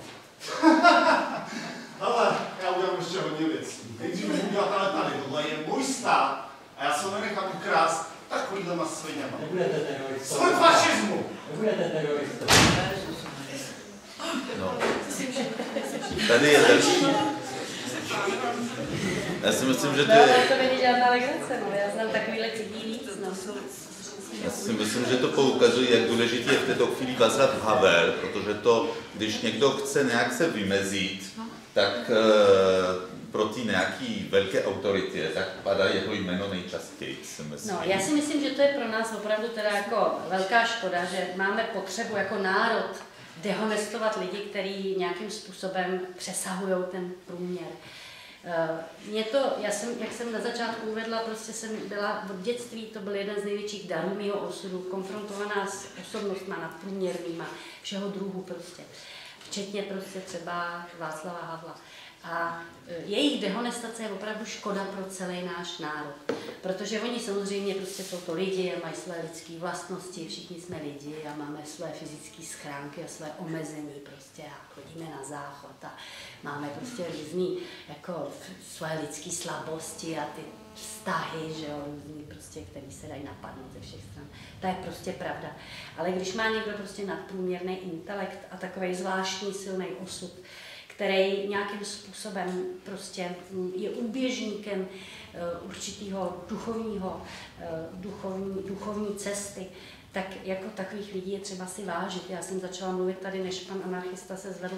Ale já udělám ještě hodně věcí. Nejdřív můžu udělat ale tady, tohle je můj stát a já se ho nenechám ukrást takovýhlema sviněma. Nebudete teroristou. Svůj fašismu! Nebudete teroristou. No. Tady je další. Já si myslím, že to No, ale je, to není žádná legrace, no. Já znám takovýhle cítí víc, no. já si myslím, že to poukazuje, jak důležitý je v této chvíli Václav Havel, protože to, když někdo chce nějak se vymezit, tak e, proti nějaký velké autoritě, tak padá jeho jméno nejčastěji, si myslím. No, já si myslím, že to je pro nás opravdu teda jako velká škoda, že máme potřebu jako národ dehonestovat lidi, kteří nějakým způsobem přesahují ten průměr. Mě to, já jsem, jak jsem na začátku uvedla, prostě jsem byla od dětství, to byl jeden z největších darů mého osudu, konfrontovaná s osobnostma nadprůměrnýma, všeho druhu prostě. Včetně prostě třeba Václava Havla. A jejich dehonestace je opravdu škoda pro celý náš národ. Protože oni samozřejmě prostě jsou to lidi a mají své lidské vlastnosti, všichni jsme lidi a máme své fyzické schránky a své omezení prostě a chodíme na záchod a máme prostě různý jako své lidské slabosti a ty vztahy, že jo, různý prostě, který se dají napadnout ze všech stran. To je prostě pravda. Ale když má někdo prostě nadprůměrný intelekt a takový zvláštní silný osud, který nějakým způsobem prostě je úběžníkem určitého duchovního, duchovní, duchovní cesty, tak jako takových lidí je třeba si vážit. Já jsem začala mluvit tady, než pan anarchista se zvedl,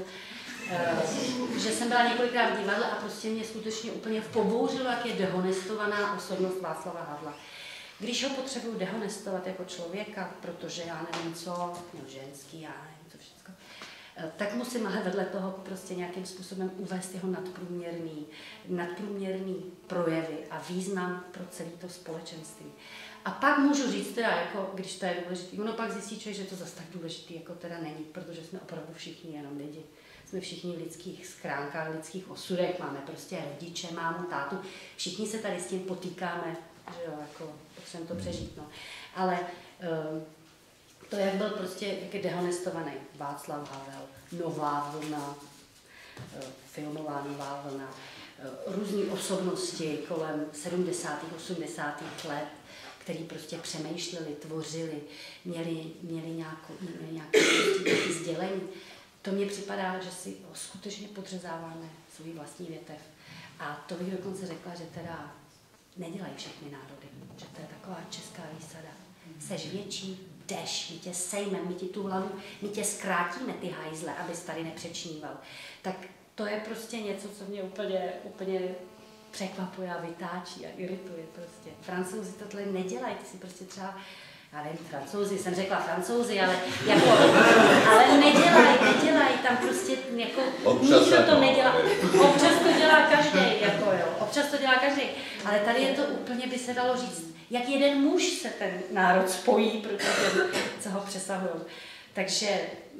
že jsem byla několikrát v divadle a prostě mě skutečně úplně pobouřilo, jak je dehonestovaná osobnost Václava Havla. Když ho potřebuju dehonestovat jako člověka, protože já nevím co, měl ženský, já nevím co všechno, tak musím ale vedle toho prostě nějakým způsobem uvést jeho nadprůměrný, nadprůměrný projevy a význam pro celé to společenství. A pak můžu říct teda, jako, když to je důležité, ono pak zjistí člověk, že to zase tak důležité jako teda není, protože jsme opravdu všichni jenom lidi. Jsme všichni v lidských schránkách, v lidských osudech, máme prostě rodiče, mámu, tátu, všichni se tady s tím potýkáme, že jo, jako potřebujeme to přežít, no. Ale um, to, jak byl prostě, jak je dehonestovaný Václav Havel, nová vlna, filmová nová vlna, různé osobnosti kolem sedmdesátých, osmdesátých let, který prostě přemýšleli, tvořili, měli, měli, nějakou, měli nějaké prostě sdělení. To mně připadá, že si skutečně podřezáváme svůj vlastní větev. A to bych dokonce řekla, že teda nedělají všechny národy, že to je taková česká výsada. Seš větší, jdeš, my tě sejmeme, my ti tu hlavu, my tě zkrátíme ty hajzle, abys tady nepřečníval. Tak to je prostě něco, co mě úplně, úplně překvapuje a vytáčí a irituje prostě. Francouzi tohle nedělají, ty si prostě třeba, já nevím, Francouzi, jsem řekla Francouzi, ale jako, ale nedělají, nedělají, tam prostě jako, nikdo to nedělá. Občas to dělá každý, jako jo, občas to dělá každý, ale tady je to úplně, by se dalo říct, jak jeden muž se ten národ spojí, protože co ho přesahují. Takže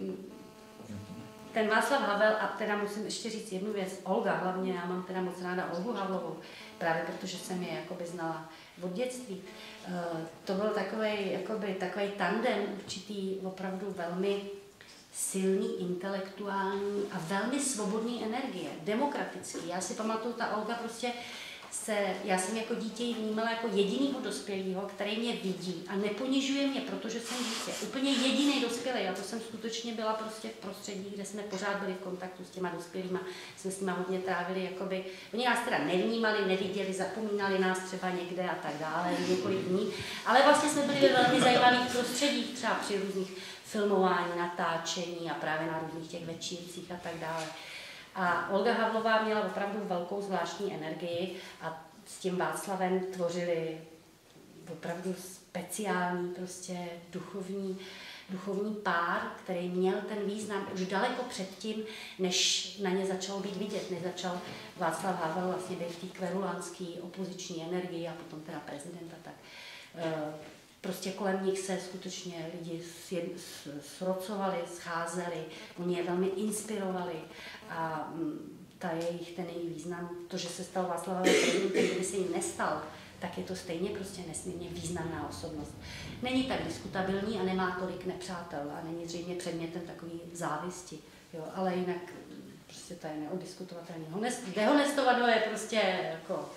ten Václav Havel, a teda musím ještě říct jednu věc, Olga hlavně, já mám teda moc ráda Olgu Havlovou, právě protože jsem je jakoby znala od dětství. To byl takový, jakoby, takový tandem určitý, opravdu velmi silný, intelektuální a velmi svobodný energie, demokratický. Já si pamatuju, ta Olga prostě se, já jsem jako dítě ji vnímala jako jedinýho dospělého, který mě vidí a neponižuje mě, protože jsem dítě. Úplně jediný dospělý. A to jsem skutečně byla prostě v prostředí, kde jsme pořád byli v kontaktu s těma dospělýma, jsme s nimi hodně trávili, jakoby, oni nás teda nevnímali, neviděli, zapomínali nás třeba někde a tak dále, několik dní, ale vlastně jsme byli ve velmi zajímavých prostředích, třeba při různých filmování, natáčení a právě na různých těch večírcích a tak dále. A Olga Havlová měla opravdu velkou zvláštní energii a s tím Václavem tvořili opravdu speciální, prostě duchovní, duchovní pár, který měl ten význam už daleko předtím, než na ně začalo být vidět, než začal Václav Havel vlastně být v té kverulánské opoziční energii a potom teda prezident a tak. prostě kolem nich se skutečně lidi srocovali, scházeli, oni je velmi inspirovali a ta jejich ten její význam, to, že se stal Václav Havel prezidentem, kdyby se jim nestal, tak je to stejně prostě nesmírně významná osobnost. Není tak diskutabilní a nemá tolik nepřátel a není zřejmě předmětem takový závisti, jo, ale jinak prostě to je neodiskutovatelný. Dehonestovat je prostě jako...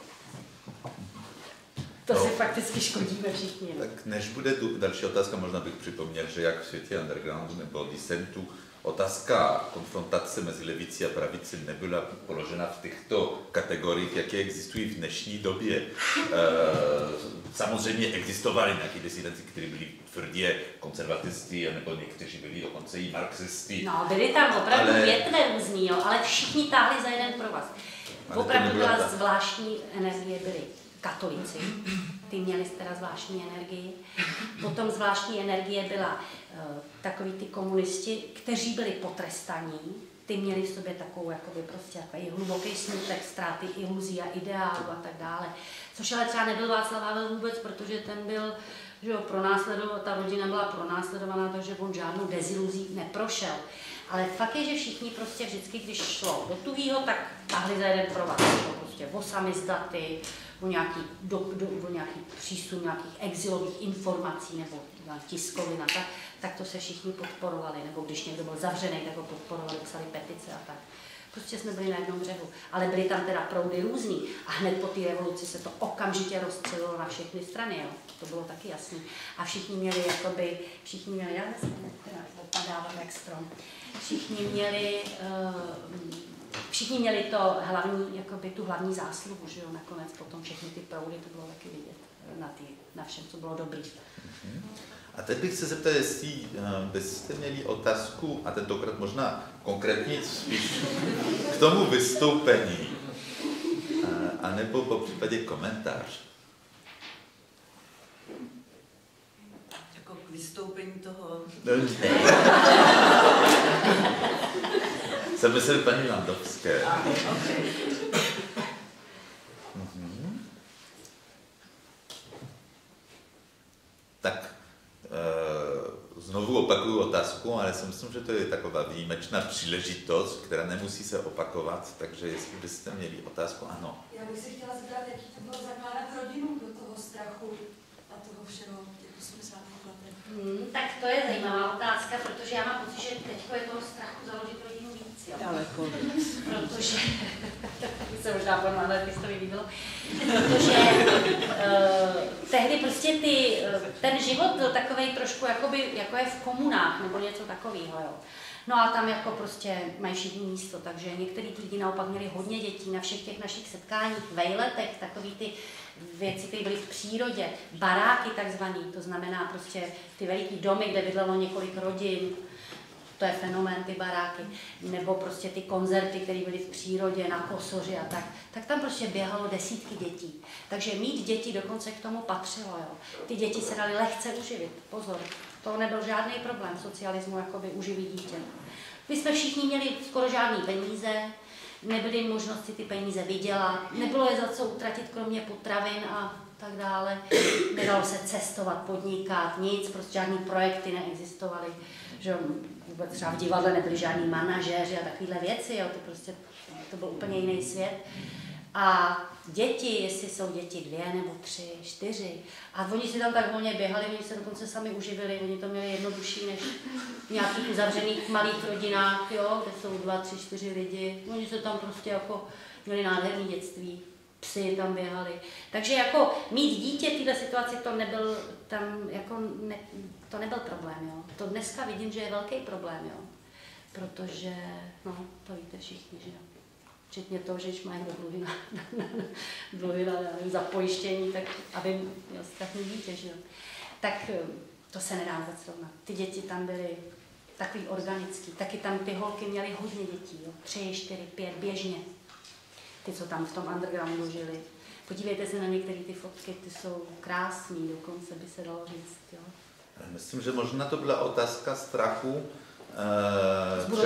To no. si fakticky škodíme všichni. Ne? Tak než bude tu další otázka, možná bych připomněl, že jak v světě undergroundu nebo disentu, otázka konfrontace mezi levicí a pravicí nebyla položena v těchto kategoriích, jaké existují v dnešní době. E, samozřejmě existovaly nějaké disidenti, kteří byli tvrdě konzervatisty, nebo někteří byli dokonce i marxisty. No, byli tam opravdu ale... větve různý, jo, ale všichni táhli za jeden provaz. Opravdu byla ta... zvláštní energie, byli katolíci, ty měli teda zvláštní energii. Potom zvláštní energie byla uh, takový ty komunisti, kteří byli potrestaní, ty měli v sobě takovou jakoby prostě takový hluboký smutek, ztráty iluzí a ideálu a tak dále. Což ale třeba nebyl Václav Havel vůbec, protože ten byl, že jo, pronásledovaná, ta rodina byla pronásledovaná, takže on žádnou deziluzí neprošel. Ale fakt je, že všichni prostě vždycky, když šlo do tuhýho, tak tahli za jeden provaz. Prostě o samizdaty, o nějaký, do, do, o nějaký přísun nějakých exilových informací nebo tiskovin a tak, tak to se všichni podporovali. Nebo když někdo byl zavřený, tak ho podporovali, psali petice a tak. Prostě jsme byli na jednom břehu. Ale byly tam teda proudy různý a hned po té revoluci se to okamžitě rozstřelilo na všechny strany, jo. To bylo taky jasný. A všichni měli jakoby, všichni měli, já jsem teda opadávám jak strom, všichni měli, uh, všichni měli to hlavní, jakoby tu hlavní zásluhu, že jo, nakonec potom všechny ty proudy, to bylo taky vidět na, tý, na všem, co bylo dobrý. A teď bych se zeptal, jestli byste měli otázku, a tentokrát možná konkrétně spíš k tomu vystoupení, anebo po případě komentář. Jako k vystoupení toho... Jsem myslel paní Landovské. A, okay. Mhm. Tak znovu opakuju otázku, ale si myslím, že to je taková výjimečná příležitost, která nemusí se opakovat, takže jestli byste měli otázku, ano. Já bych se chtěla zeptat, jaký to bylo zakládat rodinu do toho strachu a toho všeho, těch osmdesátých letech. Hmm, tak to je zajímavá otázka, protože já mám pocit, že teď je toho strachu založit rodinu víc, jo. Daleko víc. Protože, se možná pan anarchistovi líbilo, protože uh, tehdy prostě ty, uh, ten život byl takovej trošku jakoby, jako je v komunách, nebo něco takového, jo. No a tam jako prostě mají všichni místo, takže některý ty lidi naopak měli hodně dětí na všech těch našich setkáních, vejletech, takový ty věci, které byly v přírodě, baráky takzvaný, to znamená prostě ty veliký domy, kde bydlelo několik rodin, to je fenomén, ty baráky, nebo prostě ty koncerty, které byly v přírodě, na Kosoři a tak, tak tam prostě běhalo desítky dětí. Takže mít děti dokonce k tomu patřilo, jo. Ty děti se daly lehce uživit, pozor, to nebyl žádný problém socialismu, jakoby uživit dítě. My jsme všichni měli skoro žádný peníze, nebyly možnosti ty peníze vydělat, nebylo je za co utratit kromě potravin a tak dále, nedalo se cestovat, podnikat, nic, prostě žádný projekty neexistovaly, že vůbec třeba v divadle nebyli žádní manažéři a takovéhle věci, jo, to prostě, to byl úplně jiný svět. A děti, jestli jsou děti dvě nebo tři, čtyři, a oni si tam tak volně běhali, oni se dokonce sami uživili, oni to měli jednodušší než v nějakých uzavřených malých rodinách, jo, kde jsou dva, tři, čtyři lidi. Oni se tam prostě jako měli nádherné dětství, psy tam běhali. Takže jako mít dítě v této situaci, to nebyl tam jako ne, to nebyl problém, jo. To dneska vidím, že je velký problém, jo. Protože, no, to víte všichni, že jo. Včetně toho, že když mají dluhy na, na, na, dluhy na, na za pojištění, tak aby měl strach mít dítě, že jo. Tak to se nedá vůbec srovnat. Ty děti tam byly takový organický, taky tam ty holky měly hodně dětí, jo. Tři, čtyři, pět, běžně. Ty, co tam v tom undergroundu žili. Podívejte se na některé ty fotky, ty jsou krásný, dokonce by se dalo říct, jo. Myslím, že možná to byla otázka strachu. Z budoucnosti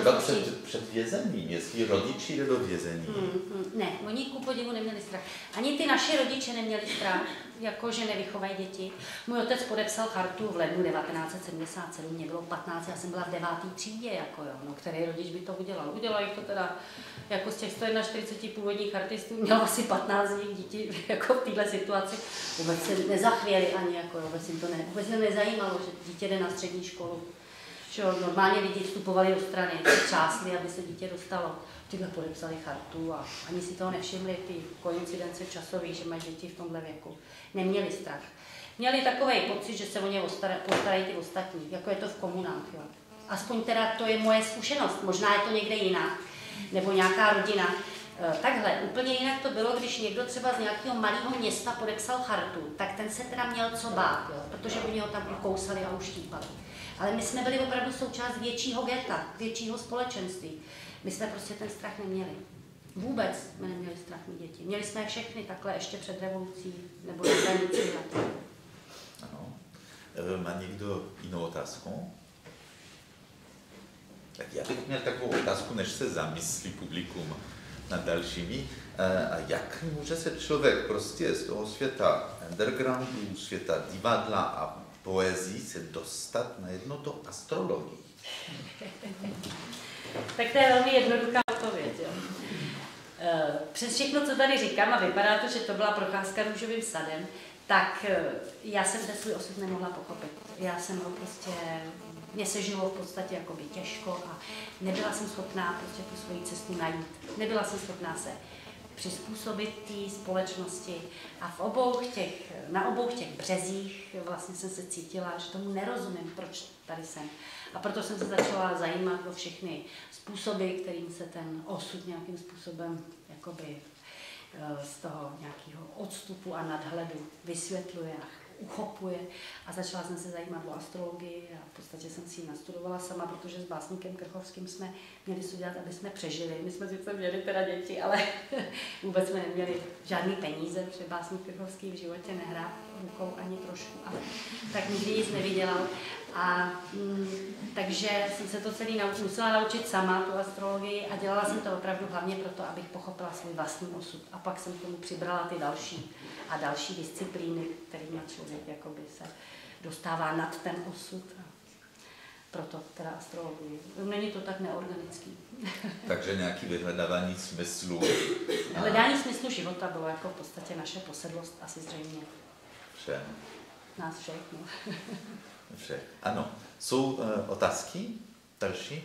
třeba před, před vězením, jestli rodiči jde do vězení. Hmm, hmm, ne, oni ku podivu neměli strach. Ani ty naši rodiče neměli strach, jako že nevychovají děti. Můj otec podepsal chartu v lednu devatenáct set sedmdesát sedm, mě bylo patnáct, já jsem byla v deváté třídě, jako jo, no, který rodič by to udělal. Udělal jich to teda, jako z těch sto čtyřicet jedna původních chartistů, měl asi patnáct z nich děti, jako v této situaci. Vůbec se nezachvěli ani, jako jo, vůbec jim to, ne, vůbec jim nezajímalo, že dítě jde na střední školu. Že normálně lidi vstupovali do strany, třásli, aby se dítě dostalo. Tyhle podepsali chartu a ani si toho nevšimli, ty koincidence časový, že mají děti v tomhle věku. Neměli strach. Měli takový pocit, že se o ně postarají ty ostatní, jako je to v komunách. Jo. Aspoň teda to je moje zkušenost, možná je to někde jinak, nebo nějaká rodina. Takhle, úplně jinak to bylo, když někdo třeba z nějakého malého města podepsal chartu, tak ten se teda měl co bát, jo, protože oni ho tam ukousali a uštípali. Ale my jsme byli opravdu součást většího geta, většího společenství. My jsme prostě ten strach neměli. Vůbec jsme neměli strach mít děti. Měli jsme všechny takhle ještě před revolucí, nebo na hranici. Ano. Má někdo jinou otázku? Tak já bych měl takovou otázku, než se zamyslí publikum nad dalšími. A jak může se člověk prostě z toho světa undergroundu, světa divadla a poezii se dostat na jedno to astrologii? Tak to je velmi jednoduchá odpověď. Jo. Přes všechno, co tady říkám, a vypadá to, že to byla procházka růžovým sadem, tak já jsem ten svůj osud nemohla pochopit. Já jsem ho prostě, mně se žilo v podstatě jakoby těžko a nebyla jsem schopná prostě tu svoji cestu najít. Nebyla jsem schopná se přizpůsobit té společnosti a v obou těch, na obou těch březích vlastně jsem se cítila, že tomu nerozumím, proč tady jsem. A proto jsem se začala zajímat o všechny způsoby, kterým se ten osud nějakým způsobem jakoby z toho nějakého odstupu a nadhledu vysvětluje a uchopuje. A začala jsem se zajímat o astrologii a v podstatě jsem si ji nastudovala sama, protože s básníkem Krchovským jsme měli studovat, aby jsme přežili. My jsme sice měli teda děti, ale vůbec jsme neměli žádný peníze, protože básník Krchovský v životě nehrá rukou ani trošku, ale tak nikdy nic nevydělal. A mm, takže jsem se to celý nauč, musela naučit sama, tu astrologii, a dělala jsem to opravdu hlavně proto, abych pochopila svůj vlastní osud. A pak jsem k tomu přibrala ty další a další disciplíny, kterými člověk jakoby se dostává nad ten osud. A proto teda astrologii. Není to tak neorganický. Takže nějaký vyhledávání smyslu. Hledání smyslu života bylo jako v podstatě naše posedlost, asi zřejmě. Všem. Nás všech, no. Vše. Ano. Jsou uh, otázky? Další?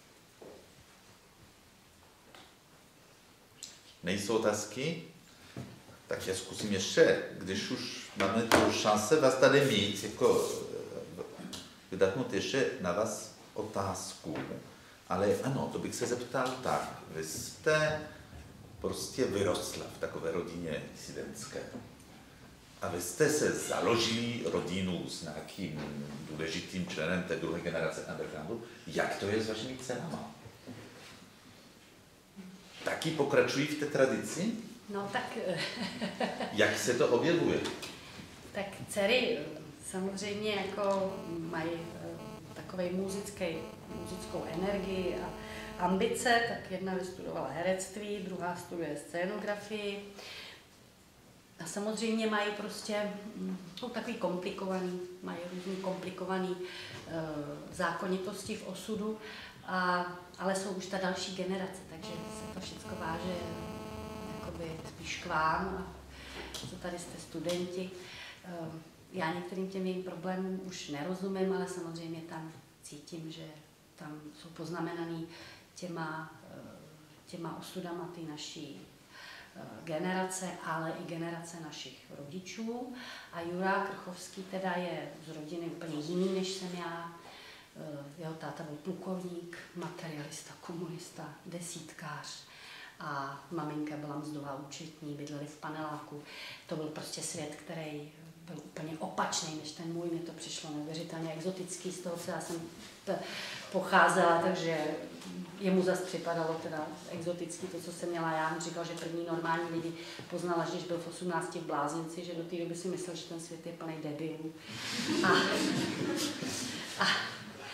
Nejsou otázky? Tak já zkusím ještě, když už máme tu šance vás tady mít, jako vydatnout ještě na vás otázku. Ale ano, to bych se zeptal tak. Vy jste prostě vyrostla v takové rodině disidentské. A vy jste se založili rodinu s nějakým důležitým členem té druhé generace undergroundu. Jak to je s vašimi dcerama? Taky pokračují v té tradici? No tak... Jak se to objevuje? Tak dcery samozřejmě jako mají takovej muzický, muzickou energii a ambice, tak jedna vystudovala herectví, druhá studuje scénografii. A samozřejmě mají prostě, jsou takový komplikovaný, mají různý komplikovaný e, zákonitosti v osudu, a, ale jsou už ta další generace, takže se to všechno váže jakoby spíš k vám, co tady jste studenti. E, já některým těm jejím problémům už nerozumím, ale samozřejmě tam cítím, že tam jsou poznamenaný těma, těma osudama ty naší generace, ale i generace našich rodičů. A Jura Krchovský teda je z rodiny úplně jiný, než jsem já. Jeho táta byl plukovník, materialista, komunista, desítkář a maminka byla mzdová účetní, bydleli v paneláku. To byl prostě svět, který byl úplně opačný než ten můj. Mně to přišlo neuvěřitelně exotický z toho, co já jsem pocházela, takže jemu zase připadalo teda exotický to, co jsem měla já. On říkal, že první normální lidi poznala, že když byl v osmnácti v blázinci, že do té doby si myslel, že ten svět je plný debilů. A, a,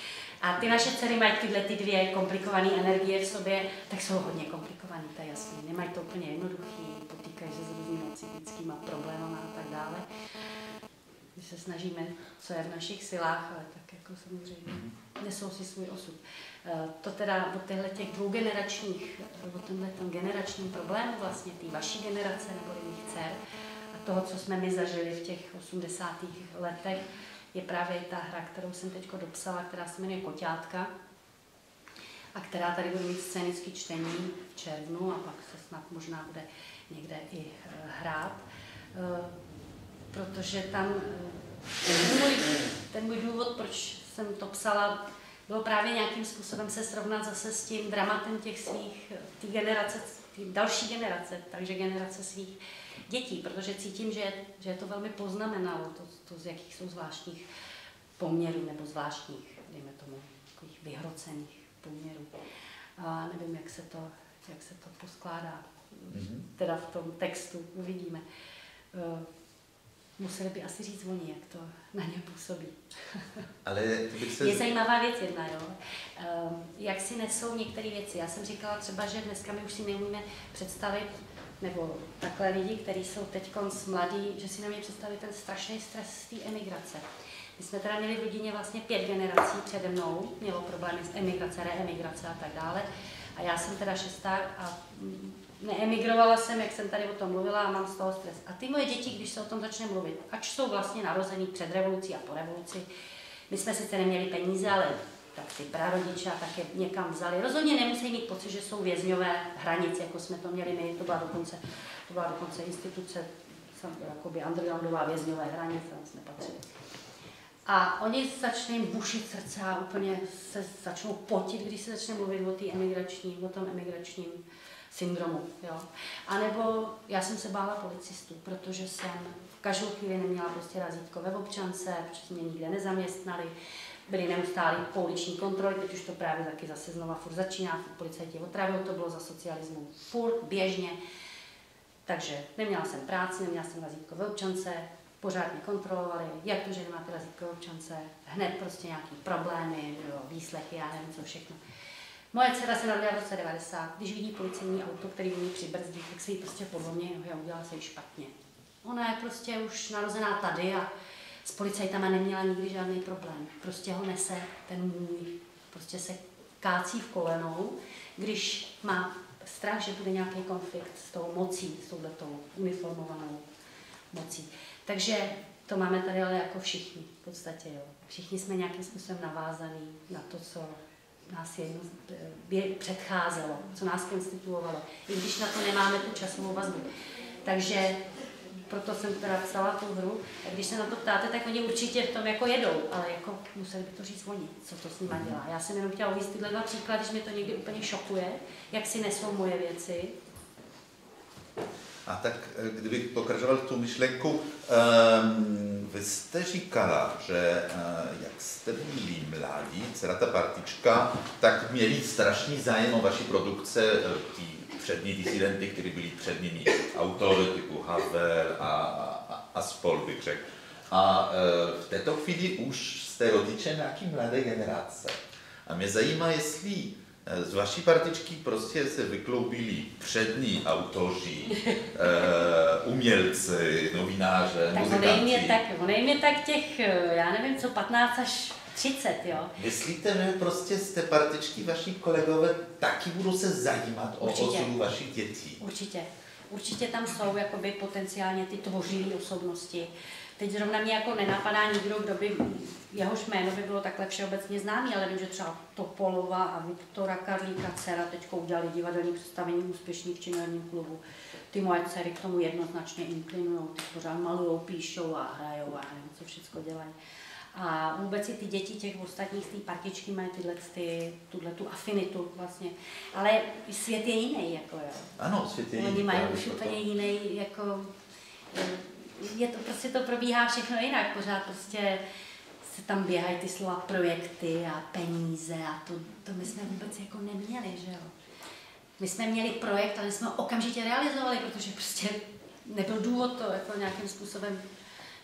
A ty naše dcery mají tyhle ty dvě komplikované energie v sobě, tak jsou hodně komplikované, to je jasný. Nemají to úplně jednoduchý, potýkají se s různými psychickými problémy a tak dále. My se snažíme, co je v našich silách, ale tak jako samozřejmě nesou si svůj osud. To teda od těchto těch dvou generačních, o tomhle tom generačním problému vlastně, té vaší generace nebo mých dcer a toho, co jsme my zažili v těch osmdesátých letech, je právě ta hra, kterou jsem teď dopsala, která se jmenuje Koťátka a která tady bude mít scénické čtení v červnu a pak se snad možná bude někde i hrát. Protože tam ten můj, ten můj důvod, proč jsem to psala, bylo právě nějakým způsobem se srovnat zase s tím dramatem těch svých, té generace, tý další generace, takže generace svých dětí, protože cítím, že, že je to velmi poznamenalo, to, to, z jakých jsou zvláštních poměrů, nebo zvláštních, dejme tomu, takových vyhrocených poměrů. A nevím, jak se to, jak se to poskládá, mm-hmm. teda v tom textu uvidíme. Museli by asi říct oni, jak to na ně působí. Ale to bych se... Je zajímavá věc jedna, jo. Jak si nesou některé věci. Já jsem říkala třeba, že dneska my už si neumíme představit, nebo takhle lidi, kteří jsou teď mladí, že si neumí představit ten strašný stres z té emigrace. My jsme teda měli v rodině vlastně pět generací přede mnou, mělo problémy s emigrace, reemigrace a tak dále. A já jsem teda šestá a neemigrovala jsem, jak jsem tady o tom mluvila a mám z toho stres. A ty moje děti, když se o tom začne mluvit, ač jsou vlastně narozený před revolucí a po revoluci, my jsme sice neměli peníze, ale tak ty prarodiče a tak je někam vzali. Rozhodně nemusí mít pocit, že jsou vězňové hranic, jako jsme to měli my, to byla dokonce, to byla dokonce instituce, jakoby undergroundová vězňové hranice, tam jsme patřili. A oni začnou jim bušit srdce a úplně se začnou potit, když se začne mluvit o, tý emigrační, o tom emigračním syndromu. Jo. A nebo já jsem se bála policistů, protože jsem v každou chvíli neměla prostě razítko ve občance, protože mě nikde nezaměstnali, byly neustálé pouliční kontroly, teď už to právě taky zase znova furt začíná, policajti otravil, to bylo za socialismu furt, běžně. Takže neměla jsem práci, neměla jsem razítko ve občance, pořád mě kontrolovali, jak to, že nemáte razítko ve občance, hned prostě nějaký problémy, jo, výslechy, já nevím co všechno. Moje dcera se narodila v roce devadesát, když vidí policejní auto, který umí přibrzdit, tak se jí prostě podlomí nohy a udělá se jí špatně. Ona je prostě už narozená tady a s policajtama neměla nikdy žádný problém. Prostě ho nese ten můj, prostě se kácí v kolenou, když má strach, že bude nějaký konflikt s tou mocí, s touhletou uniformovanou mocí. Takže to máme tady ale jako všichni v podstatě. Jo. Všichni jsme nějakým způsobem navázaný na to, co nás jedno předcházelo, co nás konstituovalo, i když na to nemáme tu časovou vazbu. Takže proto jsem teda psala tu hru a když se na to ptáte, tak oni určitě v tom jako jedou, ale jako museli by to říct oni, co to s nima dělá. Já jsem jenom chtěla uvíct tyhle dva příklady, když mě to někdy úplně šokuje, jak si nesou moje věci. A tak kdybych pokračoval tu myšlenku, um, vy jste říkala, že uh, jak jste byli mladí, celá ta partička, tak měli strašný zájem o vaší produkce, tí přední disidenty, kteří byli předními autory typu Havel a, a, a spol, bych řekl. A uh, v této chvíli už jste rodiče nějaký mladé generace. A mě zajímá, jestli z vaší partičky prostě se vykloubili přední autoři, uh, umělci, novináře, tak muzikanti. Tak tak, ono je tak těch, já nevím co, patnáct až třicet, jo. Myslíte, že prostě z té partičky vaši kolegové taky budou se zajímat o osudu vašich dětí? Určitě. Určitě tam jsou jakoby potenciálně ty tvořivé osobnosti. Teď zrovna mě jako nenapadá nikdo, kdo by, jehož jméno by bylo takhle všeobecně známý, ale vím, že třeba Topolova a Viktora Karlíka dcera teďko udělali divadelní představení úspěšný v Činoherním klubu. Ty moje dcery k tomu jednoznačně inklinujou, ty pořád malujou, píšou a hrajou a nevím, co všechno dělají. A vůbec i ty děti těch ostatních z té partičky mají tyhle, ty, tuhle tu afinitu vlastně. Ale svět je jiný, jako jo. Ano, svět je jiný. Oni mají už úplně jiný, jako... Je to, prostě to probíhá všechno jinak, pořád prostě se tam běhají ty slova projekty a peníze a to, to my jsme vůbec jako neměli, že jo. My jsme měli projekt, ale jsme ho okamžitě realizovali, protože prostě nebyl důvod to jako nějakým způsobem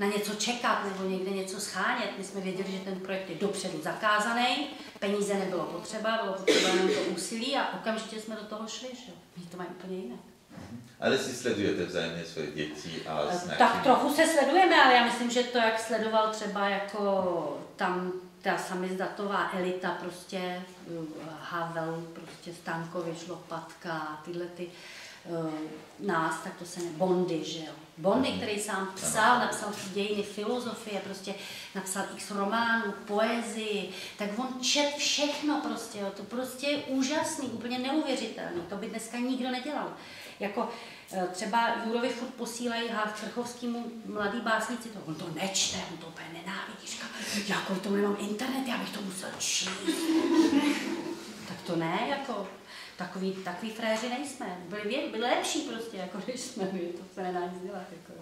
na něco čekat nebo někde něco schánět. My jsme věděli, že ten projekt je dopředu zakázaný, peníze nebylo potřeba, bylo potřeba jenom to úsilí a okamžitě jsme do toho šli, že? My to mají úplně jinak. Ale si sledujete vzájemně své děti a s Tak nějakým... trochu se sledujeme, ale já myslím, že to, jak sledoval třeba jako tam ta samizdatová elita, prostě Havel, prostě Stankovič, Lopatka, tyhle ty uh, nás, tak to se ne... Bondy, že jo. Bondy, který sám psal, napsal dějiny filozofie, prostě napsal x románů, poezii, tak on čet všechno prostě, jo. To prostě je úžasný, úplně neuvěřitelný, to by dneska nikdo nedělal. Jako třeba Jurovi furt posílají Krchovskýmu mladý básníci, to on to nečte, on to úplně nenávidí, říká, jako to nemám internet, já bych to musel číst. Tak to ne, jako takový, takový fréři nejsme, byli, byli lepší prostě, jako když jsme my, to se nedá nic dělat. Jako.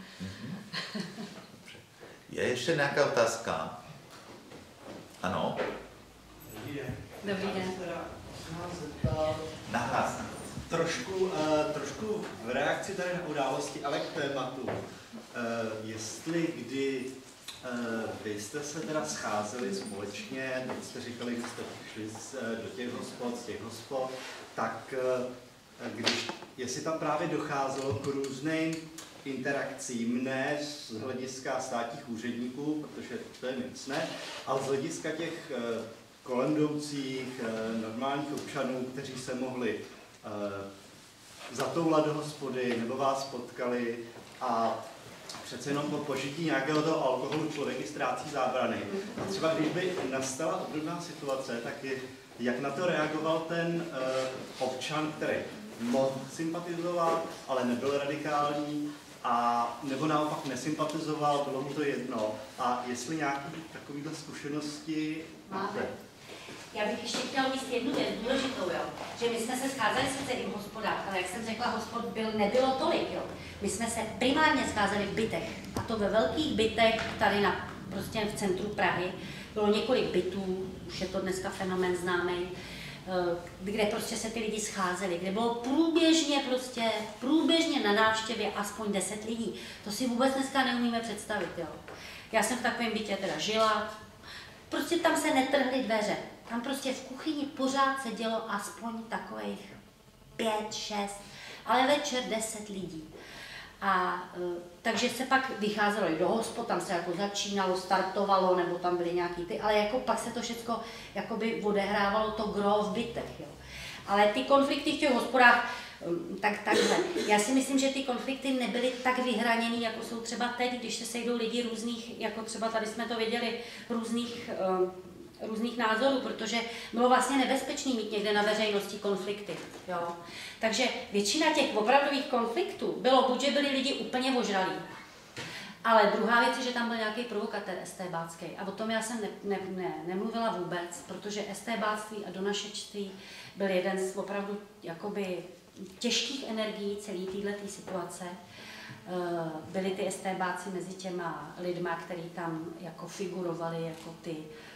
Je ještě nějaká otázka? Ano? Dobrý den. Dobrý den. Nahlas. Trošku, uh, trošku v reakci tady na události, ale k tématu. Uh, jestli kdy uh, vy jste se teda scházeli společně, teď jste říkali, že jste přišli z, do těch hospod, z těch hospod, tak uh, když, jestli tam právě docházelo k různým interakcím, ne z hlediska státních úředníků, protože to je mocné, ale z hlediska těch uh, kolem jdoucích, uh, normálních občanů, kteří se mohli zatoulat do hospody, nebo vás potkali a přece jenom po požití nějakého toho alkoholu člověk ztrácí zábrany. A třeba když by nastala obdobná situace, tak je, jak na to reagoval ten uh, občan, který mohl sympatizovat, ale nebyl radikální, a nebo naopak nesympatizoval, bylo mu to jedno. A jestli nějaké takovéhle zkušenosti máte? Já bych ještě chtěla říct jednu věc důležitou, jo. Že my jsme se scházeli sice i v hospodách, ale jak jsem řekla, hospod byl, nebylo tolik. Jo. My jsme se primárně scházeli v bytech, a to ve velkých bytech tady na, prostě v centru Prahy. Bylo několik bytů, už je to dneska fenomén známý, kde prostě se ty lidi scházeli, kde bylo průběžně prostě, průběžně na návštěvě aspoň deset lidí. To si vůbec dneska neumíme představit, jo. Já jsem v takovém bytě teda žila, prostě tam se netrhly dveře. Tam prostě v kuchyni pořád sedělo aspoň takových pět, šest, ale večer deset lidí. A takže se pak vycházelo i do hospod, tam se jako začínalo, startovalo, nebo tam byly nějaký ty, ale jako pak se to všechno jakoby odehrávalo to gro v bytech, jo. Ale ty konflikty v těch hospodách, tak takhle. Já si myslím, že ty konflikty nebyly tak vyhraněný, jako jsou třeba teď, když se sejdou lidi různých, jako třeba tady jsme to viděli, různých, uh, různých názorů, protože bylo vlastně nebezpečný mít někde na veřejnosti konflikty. Jo. Takže většina těch opravdových konfliktů bylo buď, že byli lidi úplně ožralí, ale druhá věc je, že tam byl nějaký provokatér estébácký. A o tom já jsem ne, ne, ne, nemluvila vůbec, protože estébáctví a donašečství byl jeden z opravdu jakoby těžkých energií celé této situace. Byli ty estébáci mezi těma lidma, kteří tam jako figurovali jako ty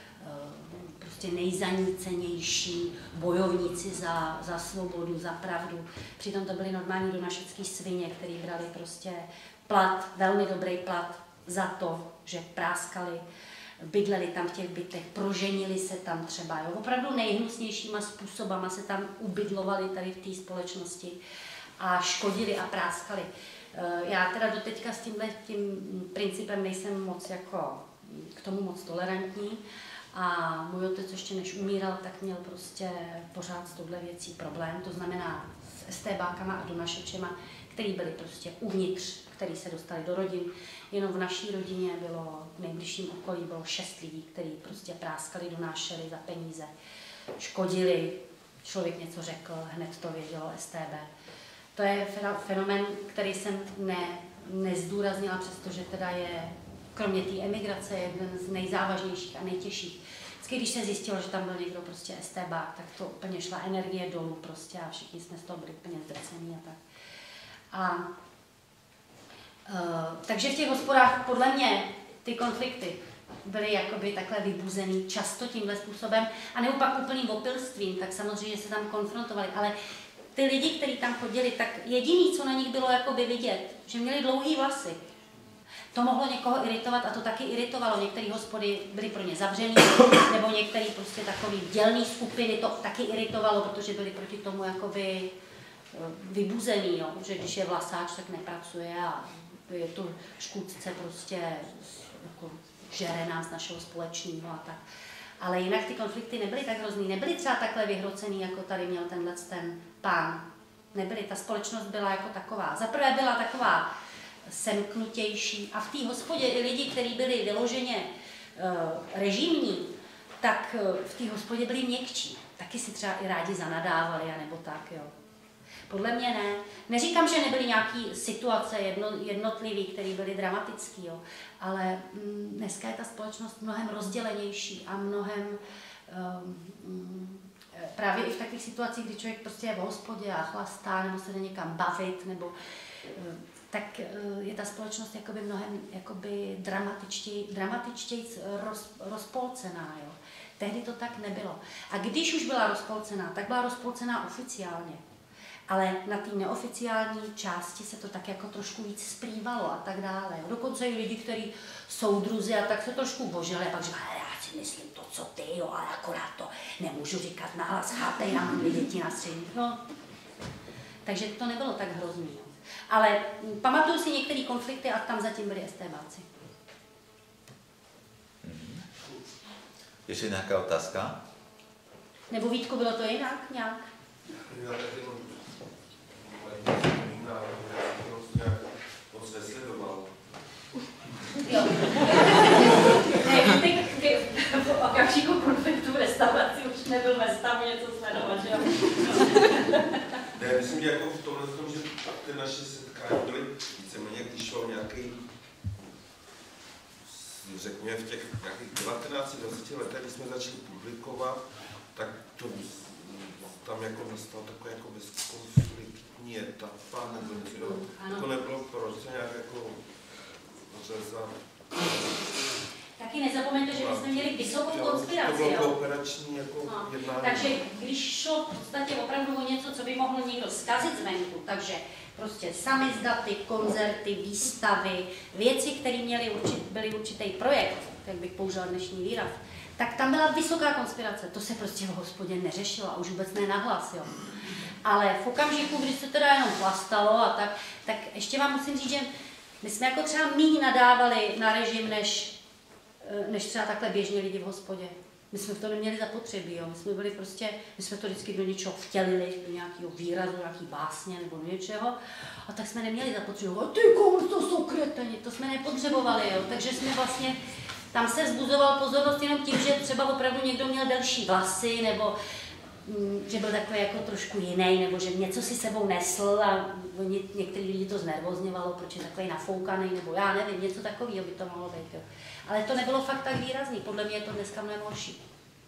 prostě nejzanícenější bojovníci za, za svobodu, za pravdu. Přitom to byly normální donašecký svině, který brali prostě plat, velmi dobrý plat za to, že práskali, bydleli tam v těch bytech, proženili se tam třeba. Jo. Opravdu nejhnusnějšíma způsobama se tam ubydlovali tady v té společnosti a škodili a práskali. Já teda doteďka s tímhle tím principem nejsem moc jako k tomu moc tolerantní. A můj otec ještě než umíral, tak měl prostě pořád s touhle věcí problém, to znamená s estébákama a donašečema, který byli prostě uvnitř, který se dostali do rodin. Jenom v naší rodině bylo, v nejbližším okolí bylo šest lidí, kteří prostě práskali, donášeli za peníze, škodili, člověk něco řekl, hned to vědělo es té bé. To je fenomén, který jsem ne, nezdůraznila, přestože teda je kromě té emigrace je jeden z nejzávažnějších a nejtěžších. Vždycky, když se zjistilo, že tam byl někdo prostě estébák, tak to úplně šla energie dolů prostě a všichni jsme z toho byli úplně zdrcení a tak. A, uh, takže v těch hospodách podle mě ty konflikty byly jakoby takhle vybuzený často tímhle způsobem a nebo pak úplným opilstvím, tak samozřejmě se tam konfrontovali, ale ty lidi, kteří tam chodili, tak jediný, co na nich bylo jakoby vidět, že měli dlouhý vlasy. To mohlo někoho iritovat a to taky iritovalo. Některé hospody byly pro ně zavřený, nebo některé prostě takové dělné skupiny to taky iritovalo, protože byly proti tomu jakoby vybuzený, jo? Že když je vlasáč, tak nepracuje a je to škůdce prostě jako žere nás našeho společného a tak. Ale jinak ty konflikty nebyly tak hrozný, nebyly třeba takhle vyhrocený, jako tady měl tenhle ten pán. Nebyly, ta společnost byla jako taková. Zaprvé byla taková semknutější a v té hospodě i lidi, kteří byli vyloženě uh, režimní, tak uh, v té hospodě byli měkčí. Taky si třeba i rádi zanadávali, anebo tak, jo. Podle mě ne. Neříkám, že nebyly nějaké situace jedno, jednotlivé, které byly dramatické, jo. Ale mm, dneska je ta společnost mnohem rozdělenější a mnohem um, právě i v takových situacích, kdy člověk prostě je v hospodě a chlastá, nebo se jde někam bavit, nebo tak je ta společnost jakoby mnohem jakoby dramatičtěji, dramatičtěji roz, rozpolcená. Jo. Tehdy to tak nebylo. A když už byla rozpolcená, tak byla rozpolcená oficiálně. Ale na té neoficiální části se to tak jako trošku víc splývalo a tak dále. Jo. Dokonce i lidi, kteří jsou druzi a tak se trošku božili a pak říkali, já si myslím to, co ty, jo, ale akorát to nemůžu říkat nahlas, cháte, já mám dvě děti na střední. No. Takže to nebylo tak hrozný. Jo. Ale pamatuju si některé konflikty a tam zatím byli estébáci. Ještě nějaká otázka? Nebo Vítku, bylo to jinak nějak? Já taky mám nějak moc nesledoval. Jo. Ne, ty, ty v okamžiku konfliktu v restauraci už nebyl ve stavu něco sledovat, že jo? Ne, myslím, že jako v tomhle tom, že ty naše setkání byly víceméně, když šlo nějaký, řekněme v těch nějakých devatenácti dvaceti letech, když jsme začali publikovat, tak to tam jako nastal takový jako bezkonfliktní etapa, nebo něco, jako nebylo proč se nějak jako řezat. Taky nezapomeňte, že my jsme měli vysokou konspiraci, to bylo jo? kooperační jako no. jednání. Takže když šlo v podstatě opravdu o něco, co by mohl někdo zkazit zvenku, takže prostě samizdaty, koncerty, výstavy, věci, které měly určit, byly určitý projekt, jak bych použila dnešní výraz, tak tam byla vysoká konspirace. To se prostě v hospodě neřešilo a už vůbec ne nahlas, jo. Ale v okamžiku, když se teda jenom plastalo a tak, tak ještě vám musím říct, že my jsme jako třeba míň nadávali na režim, než, než třeba takhle běžně lidi v hospodě. My jsme v tom neměli zapotřebí, jo. My jsme byli prostě, my jsme to vždycky do něčeho vtělili, do nějakého výrazu, nějaký básně nebo do něčeho. A tak jsme neměli zapotřebí, a ty komu to jsou kreteni, to jsme nepotřebovali, jo. Takže jsme vlastně, tam se vzbuzoval pozornost jenom tím, že třeba opravdu někdo měl delší vlasy, nebo že byl takový jako trošku jiný, nebo že něco si sebou nesl a některý lidi to znervozňovalo, proč je takový nafoukaný, nebo já nevím, něco takového by to mohlo být. Jo. Ale to nebylo fakt tak výrazný, podle mě je to dneska mnohem horší.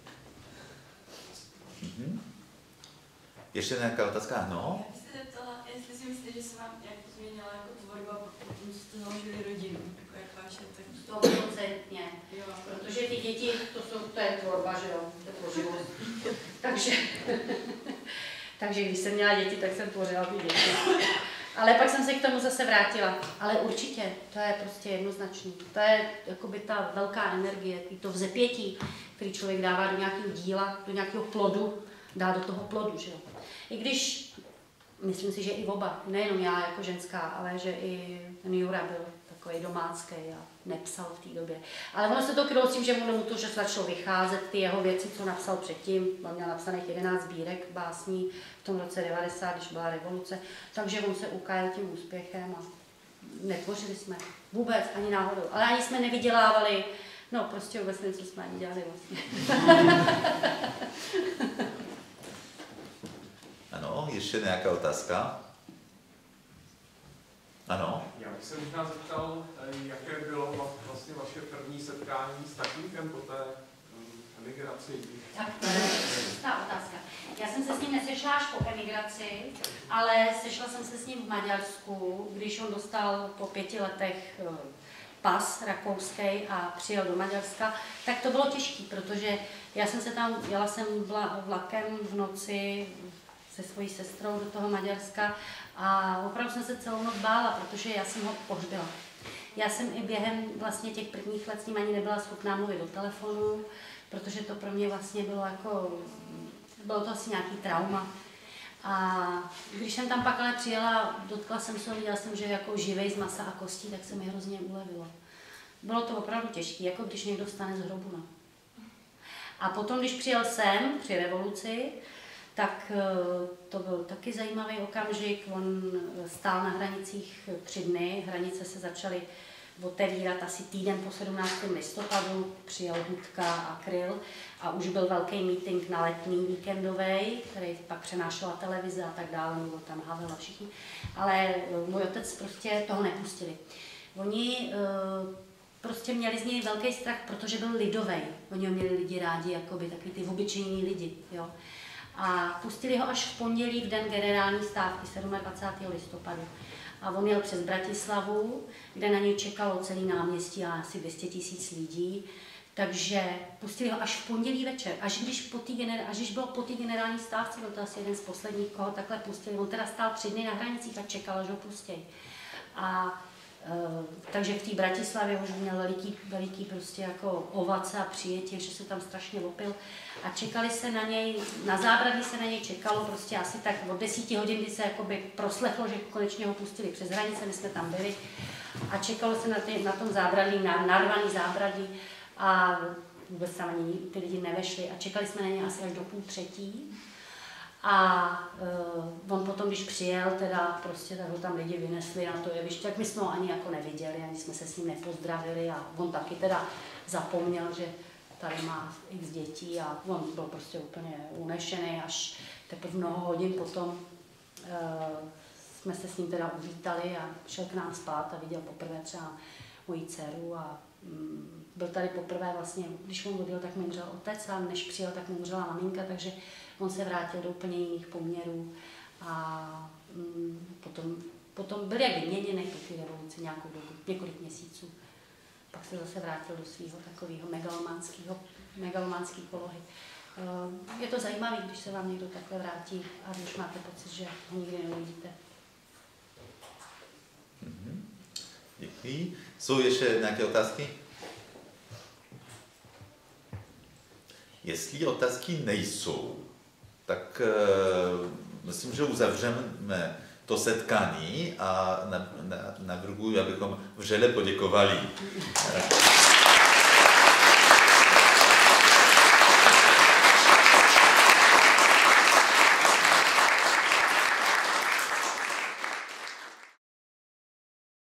Mm-hmm. Ještě nějaká otázka? No? Já bych se zeptala, jestli si myslíte, že se vám nějak změnila jako tvorba, potom jste založili rodinu, jako jak vaše, tak... sto procent jo, protože ty děti, to, jsou, to je tvorba, že jo, to je tvořivost. takže, takže když jsem měla děti, tak jsem tvořila ty děti. Ale pak jsem se k tomu zase vrátila. Ale určitě, to je prostě jednoznačný. To je jakoby ta velká energie, to vzepětí, který člověk dává do nějakého díla, do nějakého plodu, dá do toho plodu, že jo. I když, myslím si, že i oba, nejenom já jako ženská, ale že i ten Jura byl takový domácký a nepsal v té době. Ale ono se to krylo s tím, že mu to, že začalo vycházet ty jeho věci, co napsal předtím. On měl napsaných jedenáct sbírek básní v tom roce devadesát, když byla revoluce. Takže on se ukázal tím úspěchem a netvořili jsme vůbec ani náhodou. Ale ani jsme nevydělávali, no prostě vůbec něco jsme ani dělali vlastně. Ano, ještě nějaká otázka? Ano. Já bych se možná zeptal, jaké bylo vlastně vaše první setkání s tatínkem po té emigraci? Tak to je ta otázka. Já jsem se s ním nesešla až po emigraci, ale sešla jsem se s ním v Maďarsku, když on dostal po pěti letech pas rakouský a přijel do Maďarska, tak to bylo těžké, protože já jsem se tam, jela jsem vlakem v noci se svojí sestrou do toho Maďarska a opravdu jsem se celou noc bála, protože já jsem ho pohřbila. Já jsem i během vlastně těch prvních let s ním ani nebyla schopná mluvit do telefonu, protože to pro mě vlastně bylo jako, bylo to asi nějaký trauma. A když jsem tam pak ale přijela, dotkla jsem se, viděla jsem, že je jako živej z masa a kostí, tak se mi hrozně ulevilo. Bylo to opravdu těžké, jako když někdo vstane z hrobu. No. A potom, když přijel sem, při revoluci, tak to byl taky zajímavý okamžik. On stál na hranicích tři dny, hranice se začaly otevírat asi týden po sedmnáctého listopadu, přijel Hudka a Kryl a už byl velký meeting na letní víkendový, který pak přenášela televize a tak dále, mluvil tam Havel a všichni. Ale můj otec prostě toho nepustili. Oni prostě měli z něj velký strach, protože byl lidový. Oni ho měli lidi rádi, jakoby takový ty obyčejní lidi. Jo. A pustili ho až v pondělí v den generální stávky dvacátého sedmého listopadu. A on jel přes Bratislavu, kde na něj čekalo celý náměstí a asi dvě stě tisíc lidí. Takže pustili ho až v pondělí večer, až když, po tý gener- až když bylo po té generální stávce, byl to asi jeden z posledních, koho takhle pustili. On teda stál tři dny na hranicích a čekal, že ho pustí. A Uh, takže v té Bratislavě už měl veliký, veliký prostě jako ovace a přijetí, že se tam strašně lopil a čekali se na něj, na zábradlí se na něj čekalo prostě asi tak od desíti hodin, kdy se jakoby proslechlo, že konečně ho pustili přes hranice, my jsme tam byli a čekalo se na, ty, na tom zábradlí, na narvaný zábradlí a vůbec tam ani ty lidi nevešli a čekali jsme na něj asi až do půl třetí. A uh, on potom, když přijel, teda prostě tak ho tam lidi vynesli na to jeviště, tak my jsme ho ani jako neviděli, ani jsme se s ním nepozdravili a on taky teda zapomněl, že tady má x dětí a on byl prostě úplně unešený, až teprve mnoho hodin potom uh, jsme se s ním teda uvítali a šel k nám spát a viděl poprvé třeba moji dceru a um, byl tady poprvé vlastně, když on odjel, tak mi umřel otec a než přijel, tak mi umřela maminka, takže on se vrátil do úplně jiných poměrů a mm, potom, potom byl jak vyměněný po té revoluci nějakou dobu, několik měsíců. Pak se zase vrátil do svého takového megalománského, megalománské polohy. Je to zajímavé, když se vám někdo takhle vrátí a když máte pocit, že ho nikdy neuvidíte. Mm-hmm. Děkuji. Jsou ještě nějaké otázky? Jestli otázky nejsou, tak uh, myslím, že uzavřeme to setkání a navrhuji, abychom vřele poděkovali.